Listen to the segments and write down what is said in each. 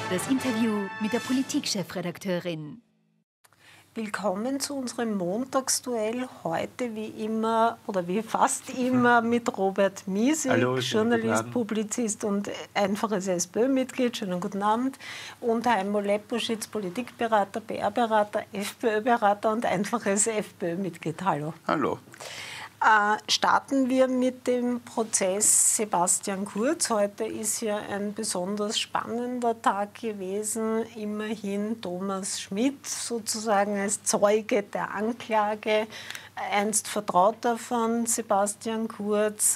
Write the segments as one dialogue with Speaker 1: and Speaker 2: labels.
Speaker 1: Das Interview mit der Politikchefredakteurin.
Speaker 2: Willkommen zu unserem Montagsduell. Heute wie immer oder wie fast immer mit Robert Miesig,
Speaker 3: Hallo,
Speaker 2: Journalist, Publizist und einfaches SPÖ-Mitglied. Schönen guten Abend. Und Heimo Leppuschitz, Politikberater, PR-Berater, FPÖ-Berater und einfaches FPÖ-Mitglied. Hallo.
Speaker 3: Hallo.
Speaker 2: Starten wir mit dem Prozess Sebastian Kurz. Heute ist ja ein besonders spannender Tag gewesen. Immerhin Thomas Schmidt sozusagen als Zeuge der Anklage, einst Vertrauter von Sebastian Kurz,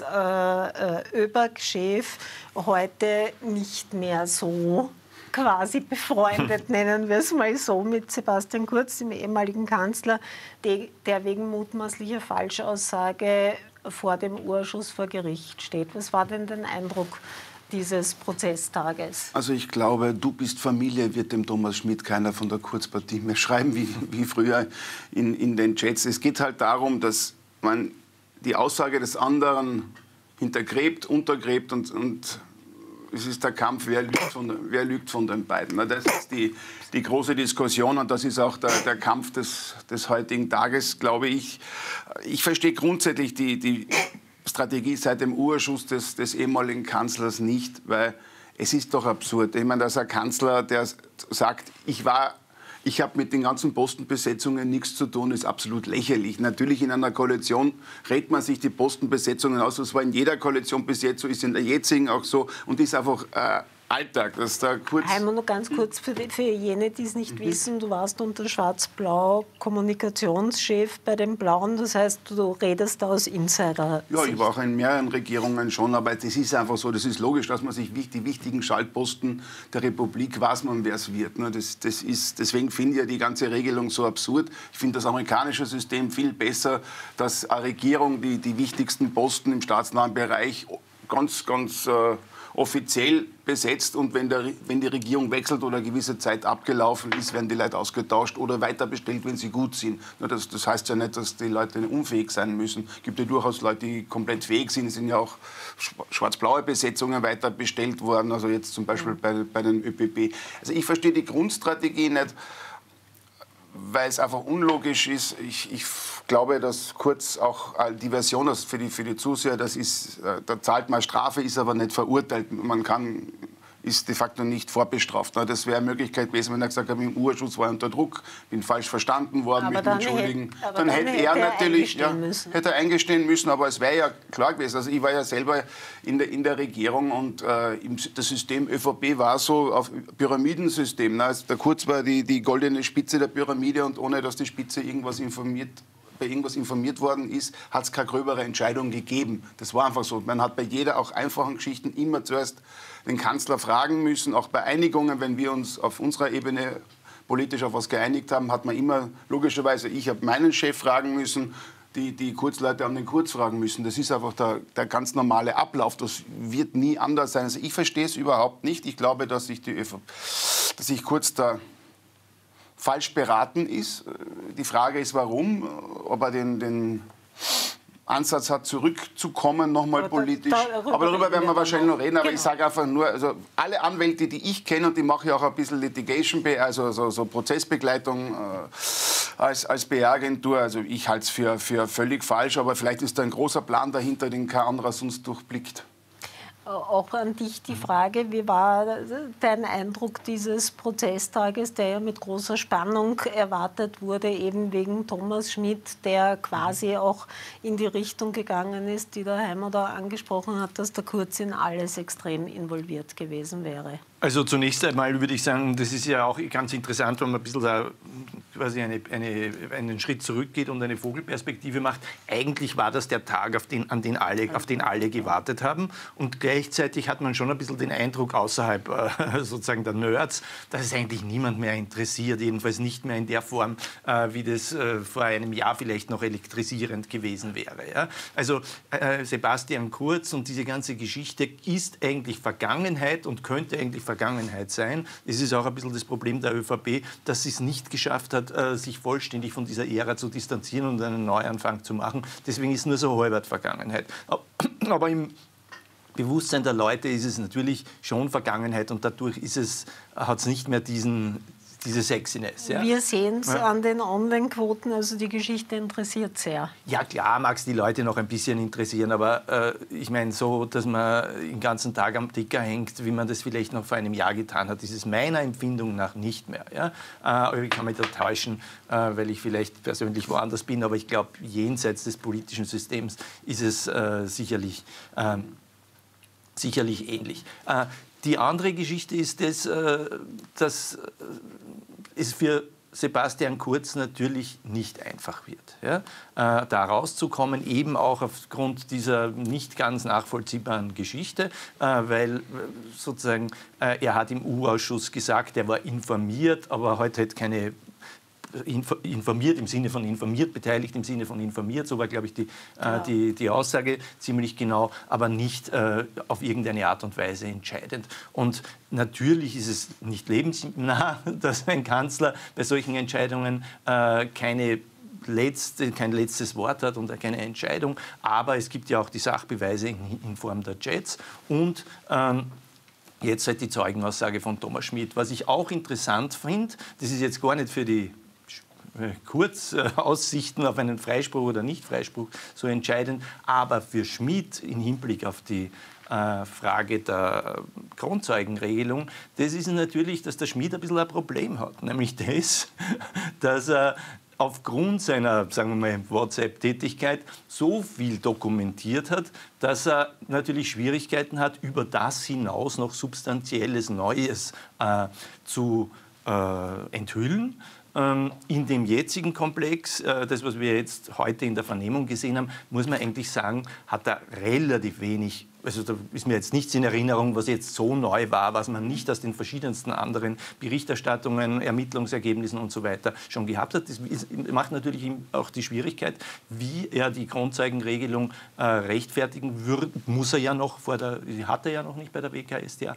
Speaker 2: ÖBAG-Chef, heute nicht mehr so quasi befreundet, nennen wir es mal so, mit Sebastian Kurz, dem ehemaligen Kanzler, der wegen mutmaßlicher Falschaussage vor dem Urschuss vor Gericht steht. Was war denn dein Eindruck dieses Prozesstages?
Speaker 3: Also ich glaube, du bist Familie, wird dem Thomas Schmidt keiner von der Kurzpartie mehr schreiben, wie früher in den Chats. Es geht halt darum, dass man die Aussage des anderen hintergräbt, untergräbt und es ist der Kampf, wer lügt von den beiden. Das ist die große Diskussion und das ist auch der Kampf des heutigen Tages, glaube ich. Ich verstehe grundsätzlich die Strategie seit dem Urschuss des ehemaligen Kanzlers nicht, weil es ist doch absurd. Ich meine, dass ein Kanzler, der sagt, ich habe mit den ganzen Postenbesetzungen nichts zu tun, ist absolut lächerlich. Natürlich in einer Koalition rät man sich die Postenbesetzungen aus. Das war in jeder Koalition bis jetzt so, ist in der jetzigen auch so und ist einfach Alltag. Dass da kurz
Speaker 2: Heimo, nur ganz kurz für jene, die es nicht wissen. Du warst unter Schwarz-Blau Kommunikationschef bei den Blauen. Das heißt, du redest da aus Insider-Sicht.
Speaker 3: Ja, ich war auch in mehreren Regierungen schon, aber das ist einfach so, das ist logisch, dass man sich die wichtigen Schaltposten der Republik weiß man, wer es wird. Deswegen finde ich ja die ganze Regelung so absurd. Ich finde das amerikanische System viel besser, dass eine Regierung die wichtigsten Posten im staatsnahen Bereich ganz offiziell besetzt und wenn die Regierung wechselt oder eine gewisse Zeit abgelaufen ist, werden die Leute ausgetauscht oder weiterbestellt, wenn sie gut sind. Das heißt ja nicht, dass die Leute unfähig sein müssen. Es gibt ja durchaus Leute, die komplett fähig sind. Es sind ja auch schwarz-blaue Besetzungen weiterbestellt worden, also jetzt zum Beispiel bei den ÖPP. Also ich verstehe die Grundstrategie nicht, weil es einfach unlogisch ist. Ich glaube, dass Kurz auch die Version für die Zuseher, da zahlt man Strafe, ist aber nicht verurteilt. Ist de facto nicht vorbestraft. Das wäre eine Möglichkeit gewesen, wenn er gesagt hat, im Urschuss war er unter Druck, bin falsch verstanden worden,
Speaker 2: aber
Speaker 3: mich entschuldigen.
Speaker 2: Dann hätte er natürlich
Speaker 3: hätte er eingestehen müssen, aber es wäre ja klar gewesen. Also ich war ja selber in der Regierung und das System ÖVP war so auf Pyramidensystem. Also der Kurz war die goldene Spitze der Pyramide und ohne dass die Spitze bei irgendwas informiert worden ist, hat es keine gröbere Entscheidung gegeben. Das war einfach so. Man hat bei jeder, auch einfachen Geschichten, immer zuerst den Kanzler fragen müssen. Auch bei Einigungen, wenn wir uns auf unserer Ebene politisch auf was geeinigt haben, hat man immer, logischerweise, ich habe meinen Chef fragen müssen, die Kurzleute haben den Kurz fragen müssen. Das ist einfach der ganz normale Ablauf. Das wird nie anders sein. Also ich verstehe es überhaupt nicht. Ich glaube, dass sich Kurz da falsch beraten ist. Die Frage ist, warum, ob er den Ansatz hat, zurückzukommen, nochmal politisch. Aber darüber werden wir wahrscheinlich noch reden. Aber ich sage einfach nur, also alle Anwälte, die ich kenne, und die mache ich auch ein bisschen Litigation, also so Prozessbegleitung als PR-Agentur, also ich halte es für völlig falsch, aber vielleicht ist da ein großer Plan dahinter, den kein anderer sonst durchblickt.
Speaker 2: Auch an dich die Frage, wie war dein Eindruck dieses Prozesstages, der ja mit großer Spannung erwartet wurde, eben wegen Thomas Schmidt, der quasi auch in die Richtung gegangen ist, die der Heimo da angesprochen hat, dass der Kurz in alles extrem involviert gewesen wäre?
Speaker 4: Also zunächst einmal würde ich sagen, das ist ja auch ganz interessant, wenn man ein bisschen da quasi einen Schritt zurückgeht und eine Vogelperspektive macht. Eigentlich war das der Tag, auf den alle gewartet haben. Und gleichzeitig hat man schon ein bisschen den Eindruck außerhalb sozusagen der Nerds, dass es eigentlich niemand mehr interessiert, jedenfalls nicht mehr in der Form, wie das vor einem Jahr vielleicht noch elektrisierend gewesen wäre. Ja? Also Sebastian Kurz und diese ganze Geschichte ist eigentlich Vergangenheit und könnte eigentlich Vergangenheit sein. Es ist auch ein bisschen das Problem der ÖVP, dass sie es nicht geschafft hat, sich vollständig von dieser Ära zu distanzieren und einen Neuanfang zu machen. Deswegen ist nur so halbert Vergangenheit. Aber Bewusstsein der Leute ist es natürlich schon Vergangenheit und dadurch hat es nicht mehr diese Sexiness. Ja?
Speaker 2: Wir sehen es an den Online-Quoten, also die Geschichte interessiert sehr.
Speaker 4: Ja klar, mag es die Leute noch ein bisschen interessieren, aber ich meine so, dass man den ganzen Tag am Ticker hängt, wie man das vielleicht noch vor einem Jahr getan hat, ist es meiner Empfindung nach nicht mehr. Ja? Ich kann mich da täuschen, weil ich vielleicht persönlich woanders bin, aber ich glaube, jenseits des politischen Systems ist es sicherlich ähnlich. Die andere Geschichte ist, dass es für Sebastian Kurz natürlich nicht einfach wird, ja? Da rauszukommen, eben auch aufgrund dieser nicht ganz nachvollziehbaren Geschichte, weil sozusagen er hat im U-Ausschuss gesagt, er war informiert, aber heute hat keine informiert im Sinne von informiert, beteiligt im Sinne von informiert, so war, glaube ich, die Aussage ziemlich genau, aber nicht auf irgendeine Art und Weise entscheidend. Und natürlich ist es nicht lebensnah, dass ein Kanzler bei solchen Entscheidungen kein letztes Wort hat und keine Entscheidung, aber es gibt ja auch die Sachbeweise in Form der Chats und jetzt halt die Zeugenaussage von Thomas Schmidt. Was ich auch interessant finde, das ist jetzt gar nicht für die Kurzaussichten auf einen Freispruch oder Nicht-Freispruch so entscheidend, aber für Schmidt im Hinblick auf die Frage der Kronzeugenregelung, das ist natürlich, dass der Schmidt ein bisschen ein Problem hat, nämlich das, dass er aufgrund seiner, sagen wir mal, WhatsApp-Tätigkeit so viel dokumentiert hat, dass er natürlich Schwierigkeiten hat, über das hinaus noch substanzielles Neues zu enthüllen. In dem jetzigen Komplex, das, was wir jetzt heute in der Vernehmung gesehen haben, muss man eigentlich sagen, hat er relativ wenig, also da ist mir jetzt nichts in Erinnerung, was jetzt so neu war, was man nicht aus den verschiedensten anderen Berichterstattungen, Ermittlungsergebnissen und so weiter schon gehabt hat. Das macht natürlich auch die Schwierigkeit, wie er die Kronzeugenregelung rechtfertigen würde, muss er ja noch, hat er ja noch nicht bei der WKStA,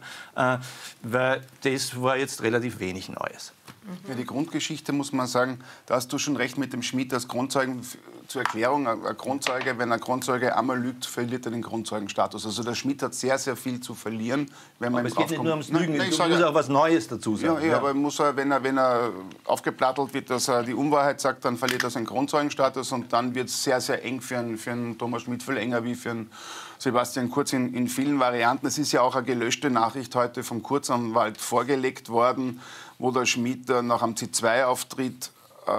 Speaker 4: weil das war jetzt relativ wenig Neues.
Speaker 3: Ja, die Grundgeschichte muss man sagen, da hast du schon recht mit dem Schmidt als Kronzeugen. Zur Erklärung, wenn ein Kronzeuge einmal lügt, verliert er den Kronzeugenstatus. Also der Schmidt hat sehr, sehr viel zu verlieren, wenn man
Speaker 4: aber es geht nicht nur ums Lügen,
Speaker 3: du
Speaker 4: musst auch was Neues dazu sagen.
Speaker 3: Ja, aber muss er, wenn er aufgeplattelt wird, dass er die Unwahrheit sagt, dann verliert er seinen Kronzeugenstatus und dann wird es sehr, sehr eng für einen Thomas Schmidt, viel enger wie für einen Sebastian Kurz in vielen Varianten. Es ist ja auch eine gelöschte Nachricht heute vom Kurzanwalt vorgelegt worden, wo der Schmidt nach einem C2-Auftritt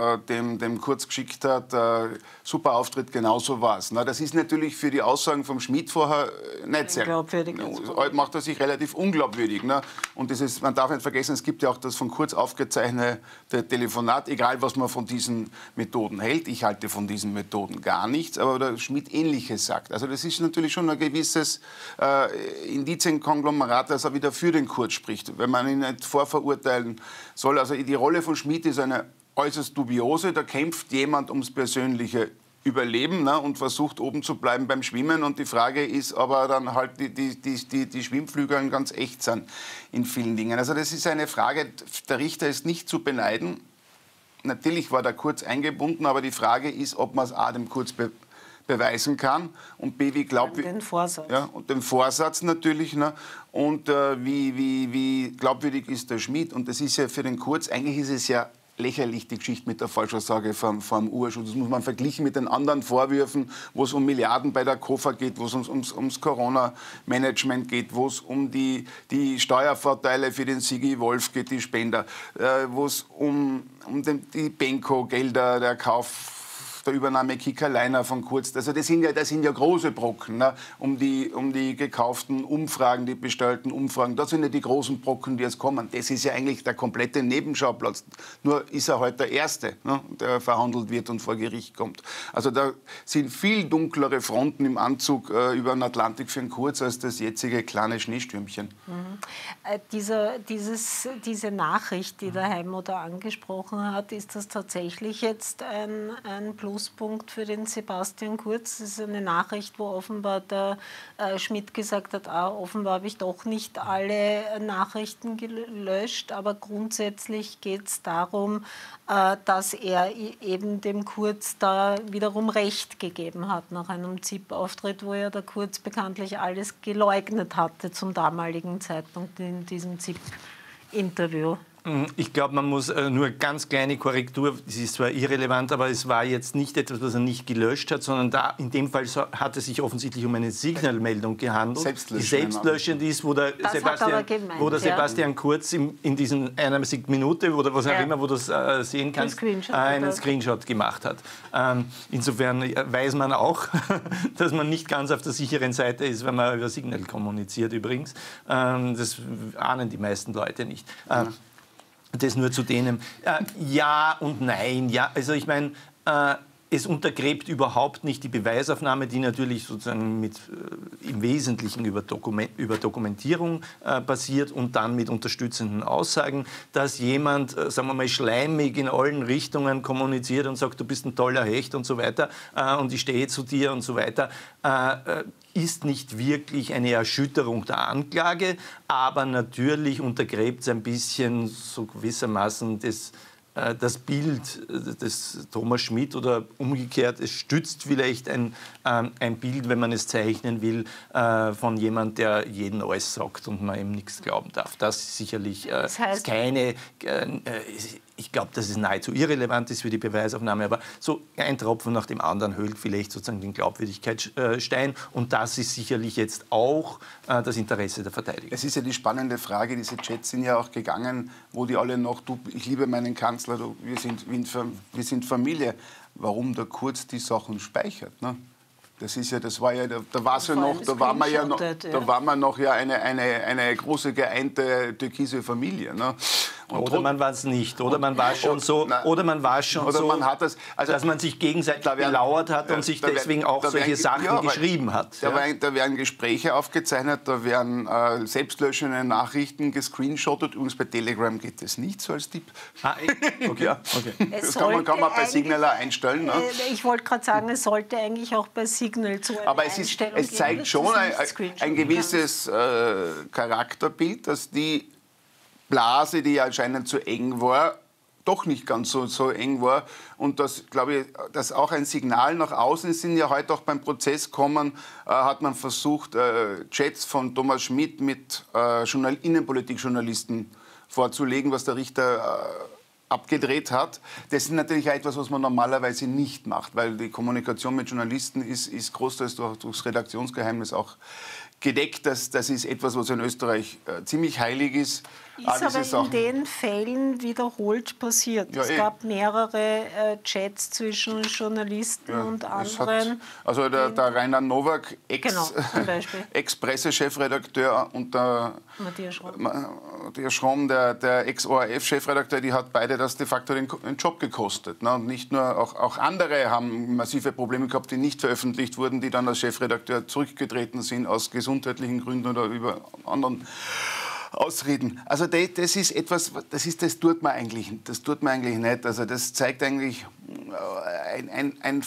Speaker 3: dem Kurz geschickt hat, super Auftritt, genau so war's. Das ist natürlich für die Aussagen vom Schmidt vorher nicht sehr glaubwürdig. Heute macht er sich relativ unglaubwürdig. Und das ist, man darf nicht vergessen, es gibt ja auch das von Kurz aufgezeichnete Telefonat, egal was man von diesen Methoden hält. Ich halte von diesen Methoden gar nichts, aber der Schmidt Ähnliches sagt. Also das ist natürlich schon ein gewisses Indizienkonglomerat, das er wieder für den Kurz spricht, wenn man ihn nicht vorverurteilen soll. Also die Rolle von Schmidt ist eine äußerst dubiose. Da kämpft jemand ums persönliche Überleben und versucht oben zu bleiben beim Schwimmen. Und die Frage ist, ob er dann halt die Schwimmflügel ganz echt sind in vielen Dingen. Also das ist eine Frage, der Richter ist nicht zu beneiden. Natürlich war der Kurz eingebunden, aber die Frage ist, ob man es A, dem Kurz beweisen kann und B, wie glaubwürdig... Den Vorsatz. Ja, und den Vorsatz natürlich. Und wie glaubwürdig ist der Schmidt? Und das ist ja für den Kurz, eigentlich ist es ja lächerlich, die Geschichte mit der Falschaussage vom U-Ausschuss. Das muss man verglichen mit den anderen Vorwürfen, wo es um Milliarden bei der KOFA geht, wo es ums Corona-Management geht, wo es um die Steuervorteile für den Sigi Wolf geht, die Spender, wo es um die Benko-Gelder, der Kauf der Übernahme Kickerleiner von Kurz. Also das sind ja große Brocken, um die gekauften Umfragen, die bestellten Umfragen. Das sind ja die großen Brocken, die jetzt kommen. Das ist ja eigentlich der komplette Nebenschauplatz. Nur ist er heute der Erste, der verhandelt wird und vor Gericht kommt. Also da sind viel dunklere Fronten im Anzug über den Atlantik für den Kurz als das jetzige kleine Schneestürmchen.
Speaker 2: Diese Nachricht, die der Heimo da angesprochen hat, ist das tatsächlich jetzt ein Plus Pluspunkt für den Sebastian Kurz. Das ist eine Nachricht, wo offenbar der Schmidt gesagt hat, offenbar habe ich doch nicht alle Nachrichten gelöscht, aber grundsätzlich geht es darum, dass er eben dem Kurz da wiederum Recht gegeben hat nach einem ZIP-Auftritt, wo ja der Kurz bekanntlich alles geleugnet hatte zum damaligen Zeitpunkt in diesem ZIP-Interview.
Speaker 4: Ich glaube, man muss nur ganz kleine Korrektur, das ist zwar irrelevant, aber es war jetzt nicht etwas, was er nicht gelöscht hat, sondern da in dem Fall hat es sich offensichtlich um eine Signalmeldung gehandelt, die selbstlöschend ist, wo der Sebastian Kurz in diesen einer Minute oder was auch immer, wo du das sehen kannst, einen Screenshot gemacht hat. Insofern weiß man auch, dass man nicht ganz auf der sicheren Seite ist, wenn man über Signal kommuniziert übrigens. Das ahnen die meisten Leute nicht. Das nur zu denen. Ja und nein. Ja, also ich meine, es untergräbt überhaupt nicht die Beweisaufnahme, die natürlich sozusagen im Wesentlichen über Dokumentierung basiert und dann mit unterstützenden Aussagen, dass jemand, sagen wir mal, schleimig in allen Richtungen kommuniziert und sagt, du bist ein toller Hecht und so weiter und ich stehe zu dir und so weiter, ist nicht wirklich eine Erschütterung der Anklage, aber natürlich untergräbt es ein bisschen so gewissermaßen das Bild des Thomas Schmidt oder umgekehrt, es stützt vielleicht ein Bild, wenn man es zeichnen will, von jemand, der jeden alles sagt und man ihm nichts glauben darf. Das ist sicherlich ich glaube, dass es nahezu irrelevant ist für die Beweisaufnahme, aber so ein Tropfen nach dem anderen höhlt vielleicht sozusagen den Glaubwürdigkeitsstein und das ist sicherlich jetzt auch das Interesse der Verteidigung.
Speaker 3: Es ist ja die spannende Frage, diese Chats sind ja auch gegangen, wo die alle noch, ich liebe meinen Kanzler, wir sind Familie. Warum der Kurz die Sachen speichert, ne? Das ist ja, da war man noch ja eine große geeinte türkise Familie. Ne?
Speaker 4: Oder man war es nicht, oder man war schon so, dass man sich gegenseitig belauert hat und sich deswegen auch solche Sachen geschrieben hat.
Speaker 3: Da werden Gespräche aufgezeichnet, da werden selbstlöschende Nachrichten gescreenshottet. Übrigens bei Telegram geht das nicht so als Tipp.
Speaker 4: Okay.
Speaker 3: Ja. Okay. Das kann man bei Signal einstellen. Ne?
Speaker 2: Ich wollte gerade sagen, es sollte eigentlich auch bei Signal zu einer Einstellung
Speaker 3: es zeigt schon ein gewisses Charakterbild, dass die Blase, die ja anscheinend zu eng war, doch nicht ganz so eng war. Und das, glaube ich, dass auch ein Signal nach außen ist. Sind ja heute auch beim Prozess kommen, hat man versucht, Chats von Thomas Schmidt mit Innenpolitikjournalisten vorzulegen, was der Richter abgedreht hat. Das ist natürlich auch etwas, was man normalerweise nicht macht, weil die Kommunikation mit Journalisten ist großteils durchs Redaktionsgeheimnis auch gedeckt. Das ist etwas, was in Österreich ziemlich heilig ist.
Speaker 2: Ist aber in den Fällen wiederholt passiert. Es gab mehrere Chats zwischen Journalisten und anderen.
Speaker 3: Der Rainer Nowak, Ex-Pressechefredakteur, und der Matthias Schromm, der Ex-ORF-Chefredakteur, die hat beide das de facto den Job gekostet. Ne? Und nicht nur, auch andere haben massive Probleme gehabt, die nicht veröffentlicht wurden, die dann als Chefredakteur zurückgetreten sind aus gesundheitlichen Gründen oder über anderen Ausreden. Also das ist etwas, das tut man eigentlich nicht. Also das zeigt eigentlich eine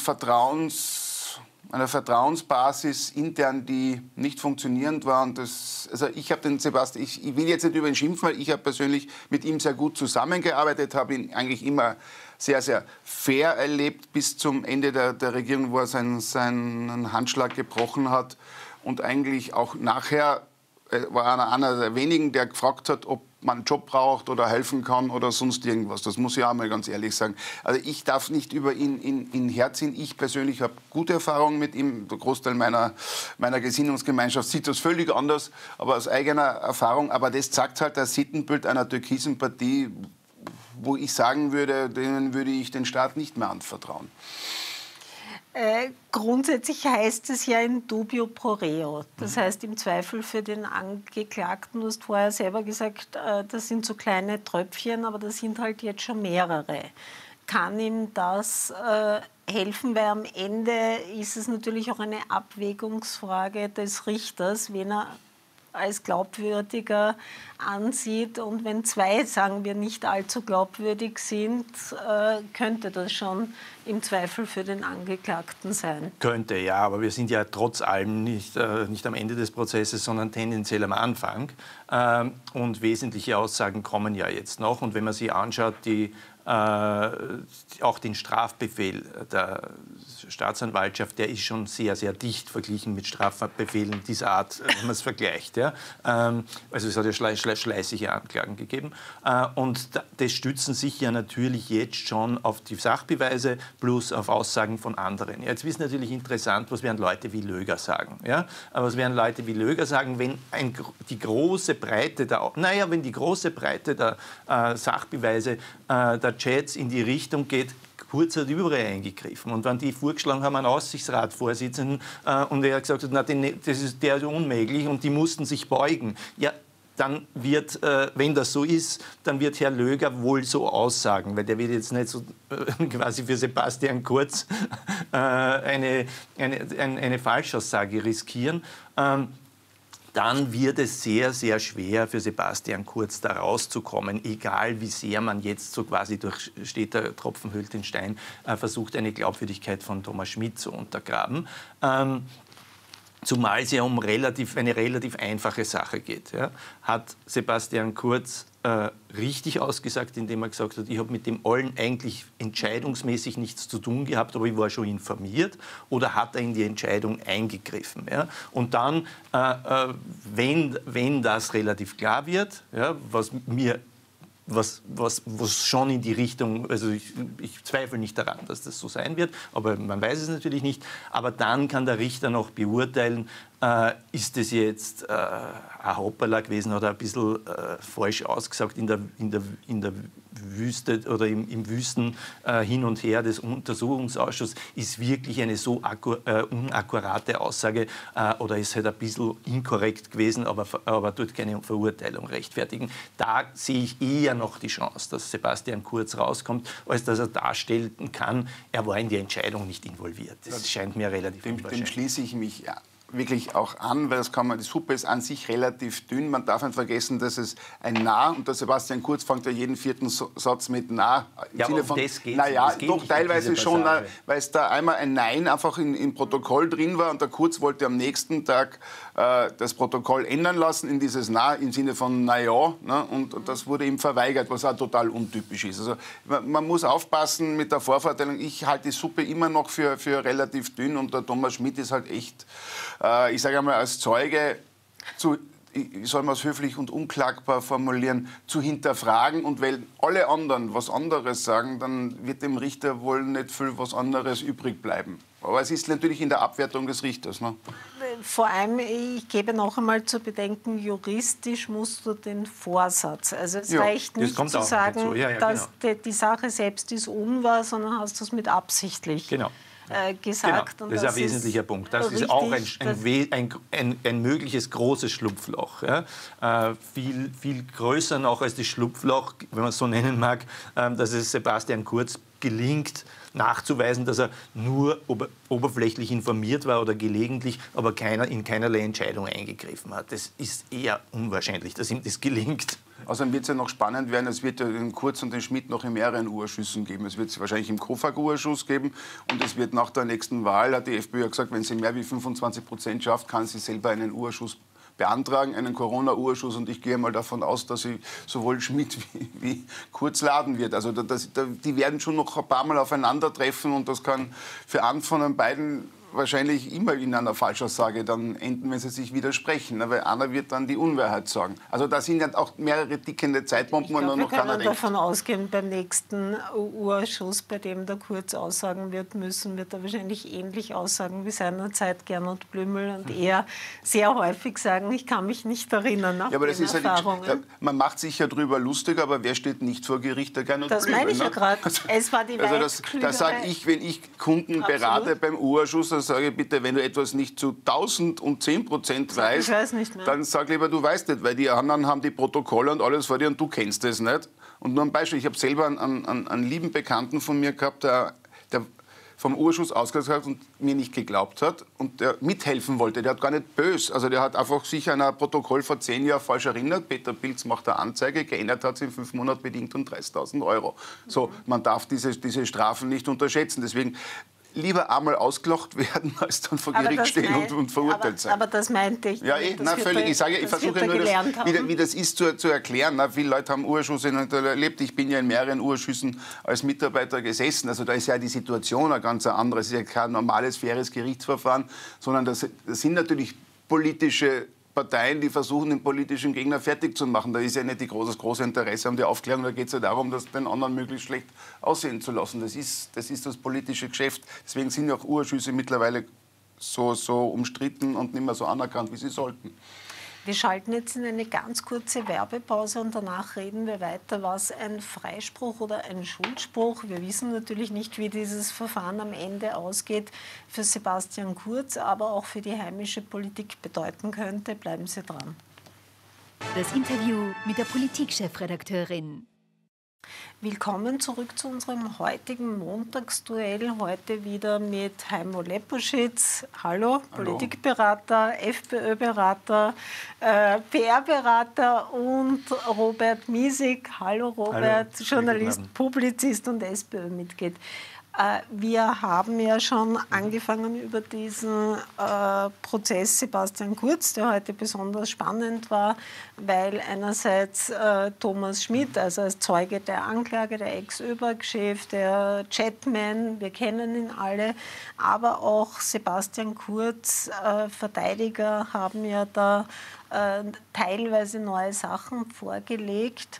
Speaker 3: Vertrauensbasis intern, die nicht funktionierend war. Und also ich habe den Sebastian, ich will jetzt nicht über ihn schimpfen, weil ich habe persönlich mit ihm sehr gut zusammengearbeitet, habe ihn eigentlich immer sehr, sehr fair erlebt bis zum Ende der Regierung, wo er seinen Handschlag gebrochen hat. Und eigentlich auch nachher war einer der wenigen, der gefragt hat, ob man einen Job braucht oder helfen kann oder sonst irgendwas. Das muss ich auch mal ganz ehrlich sagen. Also ich darf nicht über ihn herziehen. Ich persönlich habe gute Erfahrungen mit ihm. Der Großteil meiner Gesinnungsgemeinschaft sieht das völlig anders, aber aus eigener Erfahrung. Aber das zeigt halt das Sittenbild einer türkisen Partie, wo ich sagen würde, denen würde ich den Staat nicht mehr anvertrauen.
Speaker 2: Grundsätzlich heißt es ja in dubio pro reo. Das heißt im Zweifel für den Angeklagten. Du hast vorher selber gesagt, das sind so kleine Tröpfchen, aber das sind halt jetzt schon mehrere. Kann ihm das helfen? Weil am Ende ist es natürlich auch eine Abwägungsfrage des Richters, wen er als glaubwürdiger ansieht. Und wenn zwei, sagen wir, nicht allzu glaubwürdig sind, könnte das schon im Zweifel für den Angeklagten sein.
Speaker 4: Könnte, ja, aber wir sind ja trotz allem nicht am Ende des Prozesses, sondern tendenziell am Anfang. Und wesentliche Aussagen kommen ja jetzt noch. Und wenn man sich anschaut, auch den Strafbefehl der Staatsanwaltschaft, der ist schon sehr, sehr dicht verglichen mit Strafbefehlen dieser Art, wenn man es vergleicht. Ja. Also es hat ja schleißige Anklagen gegeben. Und das stützen sich ja natürlich jetzt schon auf die Sachbeweise plus auf Aussagen von anderen. Jetzt ist natürlich interessant, was werden Leute wie Löger sagen. Ja. Aber was werden Leute wie Löger sagen, wenn die große Breite der Sachbeweise der Chats in die Richtung geht, Kurz hat überall eingegriffen. Und wenn die vorgeschlagen haben, einen Aussichtsratsvorsitzenden, und er hat gesagt, na, das ist der unmöglich, und die mussten sich beugen. Ja, dann wird, wenn das so ist, dann wird Herr Löger wohl so aussagen, weil der wird jetzt nicht so quasi für Sebastian Kurz eine Falschaussage riskieren. Dann wird es sehr, sehr schwer für Sebastian Kurz da rauszukommen, egal wie sehr man jetzt so quasi durch steht der Tropfen hüllt den Stein, versucht, eine Glaubwürdigkeit von Thomas Schmidt zu untergraben. Zumal es ja um eine relativ einfache Sache geht. Ja. Hat Sebastian Kurz richtig ausgesagt, indem er gesagt hat, ich habe mit dem allen eigentlich entscheidungsmäßig nichts zu tun gehabt, aber ich war schon informiert, oder hat er in die Entscheidung eingegriffen? Ja? Und dann, wenn das relativ klar wird, ja, was schon in die Richtung, also ich zweifle nicht daran, dass das so sein wird, aber man weiß es natürlich nicht, aber dann kann der Richter noch beurteilen, ist das jetzt ein Hoppala gewesen oder ein bisschen falsch ausgesagt in der Wüste oder im Wüsten hin und her des Untersuchungsausschusses, ist wirklich eine so unakkurate Aussage oder ist halt ein bisschen inkorrekt gewesen, aber tut keine Verurteilung rechtfertigen. Da sehe ich eher noch die Chance, dass Sebastian Kurz rauskommt, als dass er darstellen kann, er war in die Entscheidung nicht involviert. Das scheint mir relativ unwahrscheinlich.
Speaker 3: Dem schließe ich mich wirklich auch an, weil die Suppe ist an sich relativ dünn. Man darf nicht vergessen, dass es ein Na, und der Sebastian Kurz fängt ja jeden vierten Satz mit Na.
Speaker 4: Ja, Sinne von, das geht,
Speaker 3: naja,
Speaker 4: das geht
Speaker 3: doch teilweise schon, weil es da einmal ein Nein einfach im Protokoll drin war, und der Kurz wollte am nächsten Tag das Protokoll ändern lassen in dieses Na, im Sinne von naja, ne, und das wurde ihm verweigert, was auch total untypisch ist. Also man muss aufpassen mit der Vorverteilung. Ich halte die Suppe immer noch für relativ dünn, und der Thomas Schmidt ist halt echt, ich sage einmal, als Zeuge soll man es höflich und unklagbar formulieren, zu hinterfragen. Und weil alle anderen was anderes sagen, dann wird dem Richter wohl nicht viel was anderes übrig bleiben. Aber es ist natürlich in der Abwertung des Richters. Ne?
Speaker 2: Vor allem, ich gebe noch einmal zu bedenken, juristisch musst du den Vorsatz. Also es reicht nicht zu sagen, dass die Sache selbst ist unwahr, sondern hast du es mit absichtlich gesagt.
Speaker 4: Genau. Das ist ein wesentlicher Punkt. Das ist auch ein mögliches großes Schlupfloch. Ja? Viel größer noch als das Schlupfloch, wenn man es so nennen mag, dass es Sebastian Kurz gelingt, nachzuweisen, dass er nur oberflächlich informiert war oder gelegentlich, aber in keinerlei Entscheidung eingegriffen hat. Das ist eher unwahrscheinlich, dass ihm das gelingt.
Speaker 3: Außerdem wird es ja noch spannend werden, es wird ja den Kurz und den Schmidt noch in mehreren Urschüssen geben. Es wird es wahrscheinlich im KOFAG-Urschuss geben, und es wird nach der nächsten Wahl, hat die FPÖ ja gesagt, wenn sie mehr wie 25% schafft, kann sie selber einen Urschuss beantragen, einen Corona-Urschuss, und ich gehe mal davon aus, dass sie sowohl Schmidt wie Kurz laden wird. Also die werden schon noch ein paar Mal aufeinandertreffen, und das kann für einen von den beiden wahrscheinlich immer in einer Falschaussage dann enden, wenn sie sich widersprechen, weil einer wird dann die Unwahrheit sagen. Also da sind ja auch mehrere tickende Zeitbomben.
Speaker 2: Ich glaube, wir können davon ausgehen, beim nächsten Urschuss, bei dem der Kurz aussagen wird müssen, wird er wahrscheinlich ähnlich aussagen wie seinerzeit Gernot Blümel und eher sehr häufig sagen, ich kann mich nicht erinnern nach
Speaker 3: aber
Speaker 2: den
Speaker 3: das ist
Speaker 2: Erfahrungen.
Speaker 3: Ja, man macht sich ja drüber lustig, aber wer steht nicht vor Gericht, der Gernot Blümel?
Speaker 2: Das meine ich ja gerade. Es war die
Speaker 3: da sage ich, wenn ich Kunden berate beim Urschuss, sage ich, bitte, wenn du etwas nicht zu 1010% weißt, dann sag lieber, du weißt nicht, weil die anderen haben die Protokolle und alles vor dir und du kennst es nicht. Und nur ein Beispiel, ich habe selber einen lieben Bekannten von mir gehabt, der vom Urschuss ausgesagt und mir nicht geglaubt hat und der mithelfen wollte. Der hat gar nicht böse. Also der hat einfach sich an ein Protokoll vor 10 Jahren falsch erinnert. Peter Pilz macht eine Anzeige, geändert hat sie in 5 Monaten bedingt um 30.000 Euro. So, man darf diese Strafen nicht unterschätzen. Deswegen lieber einmal ausgelacht werden, als dann vor Gericht stehen und verurteilt sein.
Speaker 2: Aber das meinte ich.
Speaker 3: Ja, völlig. Ich versuche nur, wie das ist, zu erklären. Viele Leute haben Urschüsse erlebt. Ich bin ja in mehreren Urschüssen als Mitarbeiter gesessen. Also da ist ja die Situation eine ganz andere. Es ist ja kein normales, faires Gerichtsverfahren, sondern das sind natürlich politische Parteien, die versuchen, den politischen Gegner fertig zu machen. Da ist ja nicht das große Interesse an der Aufklärung. Da geht es ja darum, das den anderen möglichst schlecht aussehen zu lassen. Das ist das politische Geschäft. Deswegen sind ja auch Urschüsse mittlerweile so umstritten und nicht mehr so anerkannt, wie sie sollten.
Speaker 2: Wir schalten jetzt in eine ganz kurze Werbepause und danach reden wir weiter, was ein Freispruch oder ein Schuldspruch, wir wissen natürlich nicht, wie dieses Verfahren am Ende ausgeht, für Sebastian Kurz, aber auch für die heimische Politik bedeuten könnte. Bleiben Sie dran.
Speaker 1: Das Interview mit der Politikchefredakteurin.
Speaker 2: Willkommen zurück zu unserem heutigen Montagsduell. Heute wieder mit Heimo Leposchitz. Hallo, Politikberater, FPÖ-Berater, PR-Berater und Robert Miesig. Hallo Robert, hallo. Journalist, Publizist und SPÖ-Mitglied. Wir haben ja schon angefangen über diesen Prozess Sebastian Kurz, der heute besonders spannend war, weil einerseits Thomas Schmidt, also als Zeuge der Anklage, der Ex-ÖBAG-Chef, der Chatman, wir kennen ihn alle, aber auch Sebastian Kurz, Verteidiger, haben ja da teilweise neue Sachen vorgelegt.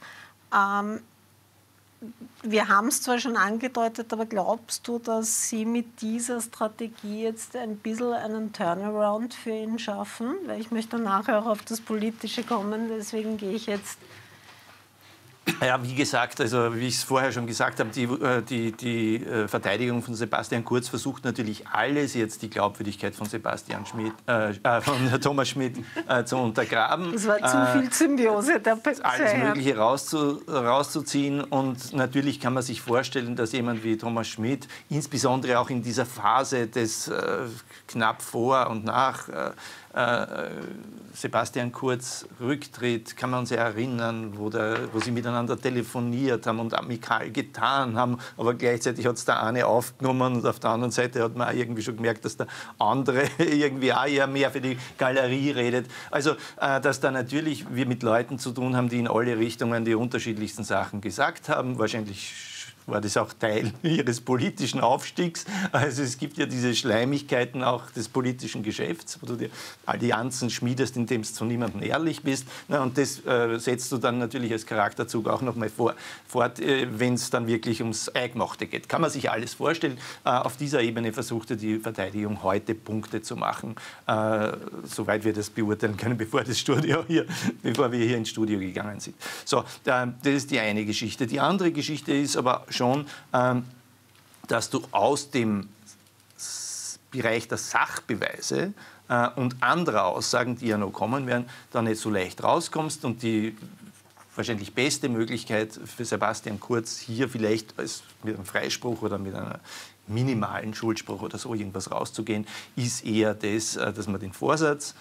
Speaker 2: Wir haben es zwar schon angedeutet, aber glaubst du, dass Sie mit dieser Strategie jetzt ein bisschen einen Turnaround für ihn schaffen? Weil ich möchte nachher auch auf das Politische kommen, deswegen gehe ich jetzt...
Speaker 4: Ja, wie gesagt, also wie ich es vorher schon gesagt habe, die Verteidigung von Sebastian Kurz versucht natürlich alles, jetzt die Glaubwürdigkeit von von Thomas Schmidt zu untergraben.
Speaker 2: Es war zu viel Symbiose der Partei.
Speaker 4: Alles Mögliche rauszuziehen und natürlich kann man sich vorstellen, dass jemand wie Thomas Schmidt, insbesondere auch in dieser Phase des knapp vor und nach Sebastian Kurz Rücktritt, kann man uns ja erinnern, wo sie miteinander telefoniert haben und amikal getan haben, aber gleichzeitig hat es der eine aufgenommen und auf der anderen Seite hat man auch irgendwie schon gemerkt, dass der andere irgendwie auch eher mehr für die Galerie redet. Also, dass da natürlich wir mit Leuten zu tun haben, die in alle Richtungen die unterschiedlichsten Sachen gesagt haben, wahrscheinlich war das auch Teil ihres politischen Aufstiegs. Also es gibt ja diese Schleimigkeiten auch des politischen Geschäfts, wo du dir Allianzen schmiedest, indem du zu niemandem ehrlich bist. Und das setzt du dann natürlich als Charakterzug auch noch mal fort, wenn es dann wirklich ums Eingemachte geht. Kann man sich alles vorstellen. Auf dieser Ebene versuchte die Verteidigung heute Punkte zu machen, soweit wir das beurteilen können, bevor wir hier ins Studio gegangen sind. So, das ist die eine Geschichte. Die andere Geschichte ist aber schon, dass du aus dem Bereich der Sachbeweise und anderer Aussagen, die ja noch kommen werden, da nicht so leicht rauskommst und die wahrscheinlich beste Möglichkeit für Sebastian Kurz hier vielleicht mit einem Freispruch oder mit einer minimalen Schuldspruch oder so irgendwas rauszugehen, ist eher das, dass man den Vorsatz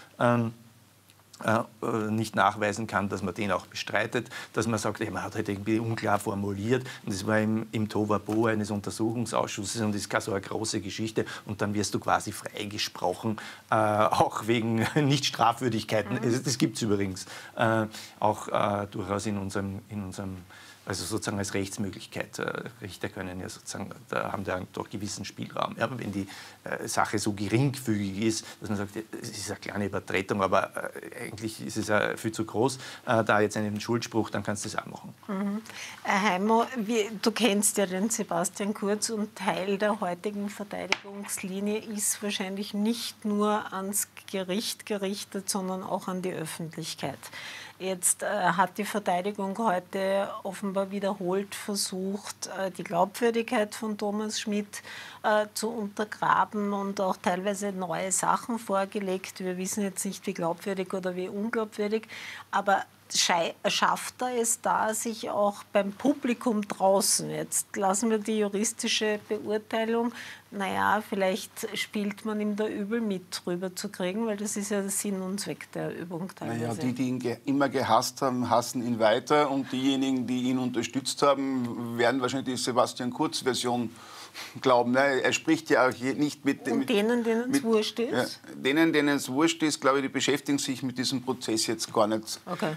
Speaker 4: nicht nachweisen kann, dass man den auch bestreitet, dass man sagt, man hat halt irgendwie unklar formuliert und das war im Tohuwabohu eines Untersuchungsausschusses und das ist gar so eine große Geschichte und dann wirst du quasi freigesprochen, auch wegen Nichtstrafwürdigkeiten. Das gibt es übrigens auch durchaus in unserem also sozusagen als Rechtsmöglichkeit. Richter können ja sozusagen, da haben da doch gewissen Spielraum. Ja, wenn die Sache so geringfügig ist, dass man sagt, es ist eine kleine Übertretung, aber eigentlich ist es ja viel zu groß, da jetzt einen Schuldspruch, dann kannst du das auch machen.
Speaker 2: Mhm. Heimo, du kennst ja den Sebastian Kurz und Teil der heutigen Verteidigungslinie ist wahrscheinlich nicht nur ans Gericht gerichtet, sondern auch an die Öffentlichkeit. Jetzt hat die Verteidigung heute offenbar wiederholt versucht, die Glaubwürdigkeit von Thomas Schmidt zu untergraben und auch teilweise neue Sachen vorgelegt. Wir wissen jetzt nicht, wie glaubwürdig oder wie unglaubwürdig, aber schafft er es da, sich auch beim Publikum draußen, jetzt lassen wir die juristische Beurteilung, naja, vielleicht spielt man ihm da übel mit, drüber zu kriegen, weil das ist ja der Sinn und Zweck der Übung teilweise.
Speaker 3: Naja, die ihn immer gehasst haben, hassen ihn weiter, und diejenigen, die ihn unterstützt haben, werden wahrscheinlich die Sebastian Kurz-Version glauben. Ne? Er spricht ja auch nicht mit...
Speaker 2: Und denen es wurscht ist?
Speaker 3: Ja, denen es wurscht ist, glaube ich, die beschäftigen sich mit diesem Prozess jetzt gar nicht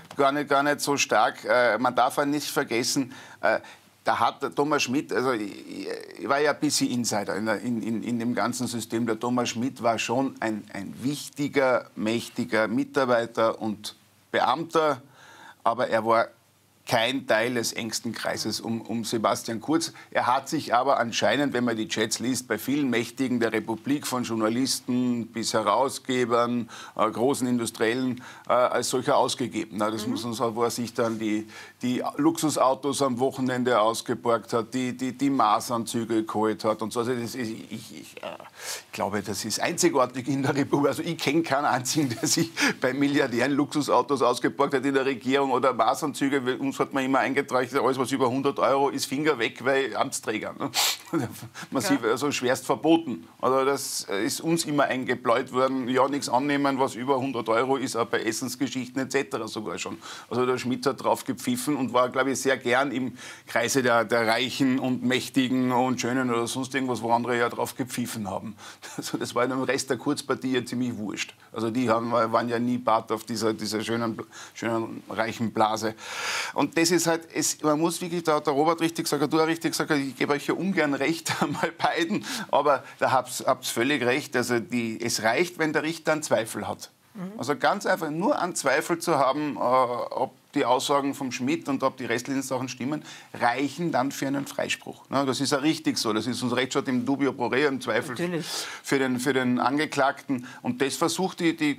Speaker 3: so stark. Man darf auch nicht vergessen, da hat der Thomas Schmidt, also ich war ja ein bisschen Insider in dem ganzen System. Der Thomas Schmidt war schon ein wichtiger, mächtiger Mitarbeiter und Beamter, aber er war kein Teil des engsten Kreises um Sebastian Kurz. Er hat sich aber anscheinend, wenn man die Chats liest, bei vielen Mächtigen der Republik, von Journalisten bis Herausgebern, großen Industriellen, als solcher ausgegeben. Das muss man sagen, wo er sich dann die Luxusautos am Wochenende ausgeborgt hat, die Maßanzüge geholt hat und so. Also ich glaube, das ist einzigartig in der Republik. Also ich kenne keinen einzigen, der sich bei Milliardären Luxusautos ausgeborgt hat in der Regierung oder Maßanzüge. Uns hat man immer eingetragen, alles was über 100 € ist, Finger weg, weil Amtsträger. Ne? Massiv, also schwerst verboten. Also das ist uns immer eingebläut worden, ja, nichts annehmen, was über 100 € ist, auch bei Essensgeschichten etc. sogar schon. Also der Schmidt hat drauf gepfiffen und war, glaube ich, sehr gern im Kreise der Reichen und Mächtigen und Schönen oder sonst irgendwas, wo andere ja drauf gepfiffen haben. Also das war dem Rest der Kurzpartie ja ziemlich wurscht. Also die waren ja nie Part auf dieser schönen, reichen Blase. Und das ist halt, man muss wirklich, der Robert richtig gesagt, du auch richtig gesagt, ich gebe euch ja ungern recht, mal beiden, aber da habt ihr völlig recht. Also es reicht, wenn der Richter einen Zweifel hat. Also ganz einfach nur einen Zweifel zu haben, ob die Aussagen vom Schmidt und ob die restlichen Sachen stimmen, reichen dann für einen Freispruch. Das ist ja richtig so. Das ist unser Rechtsstaat im Dubio pro reo, im Zweifel für den Angeklagten. Und das versucht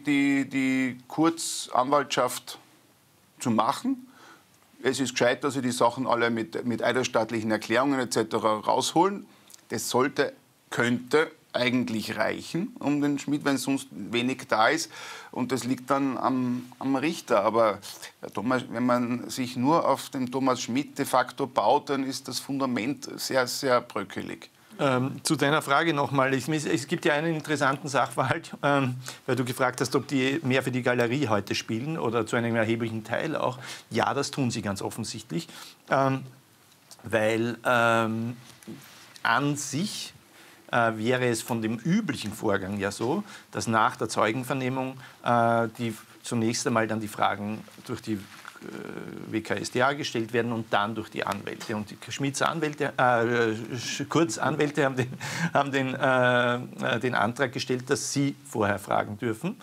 Speaker 3: die Kurzanwaltschaft zu machen. Es ist gescheit, dass sie die Sachen alle mit eidesstattlichen Erklärungen etc. rausholen. Das könnte eigentlich reichen um den Schmidt, wenn sonst wenig da ist. Und das liegt dann am Richter. Aber Thomas, wenn man sich nur auf den Thomas Schmidt de facto baut, dann ist das Fundament sehr, sehr bröckelig.
Speaker 4: Zu deiner Frage nochmal. Es gibt ja einen interessanten Sachverhalt, weil du gefragt hast, ob die mehr für die Galerie heute spielen oder zu einem erheblichen Teil auch. Ja, das tun sie ganz offensichtlich, weil an sich wäre es von dem üblichen Vorgang ja so, dass nach der Zeugenvernehmung zunächst einmal dann die Fragen durch die WKStA gestellt werden und dann durch die Anwälte. Und die Schmidts Anwälte, Kurz Anwälte haben den Antrag gestellt, dass sie vorher fragen dürfen.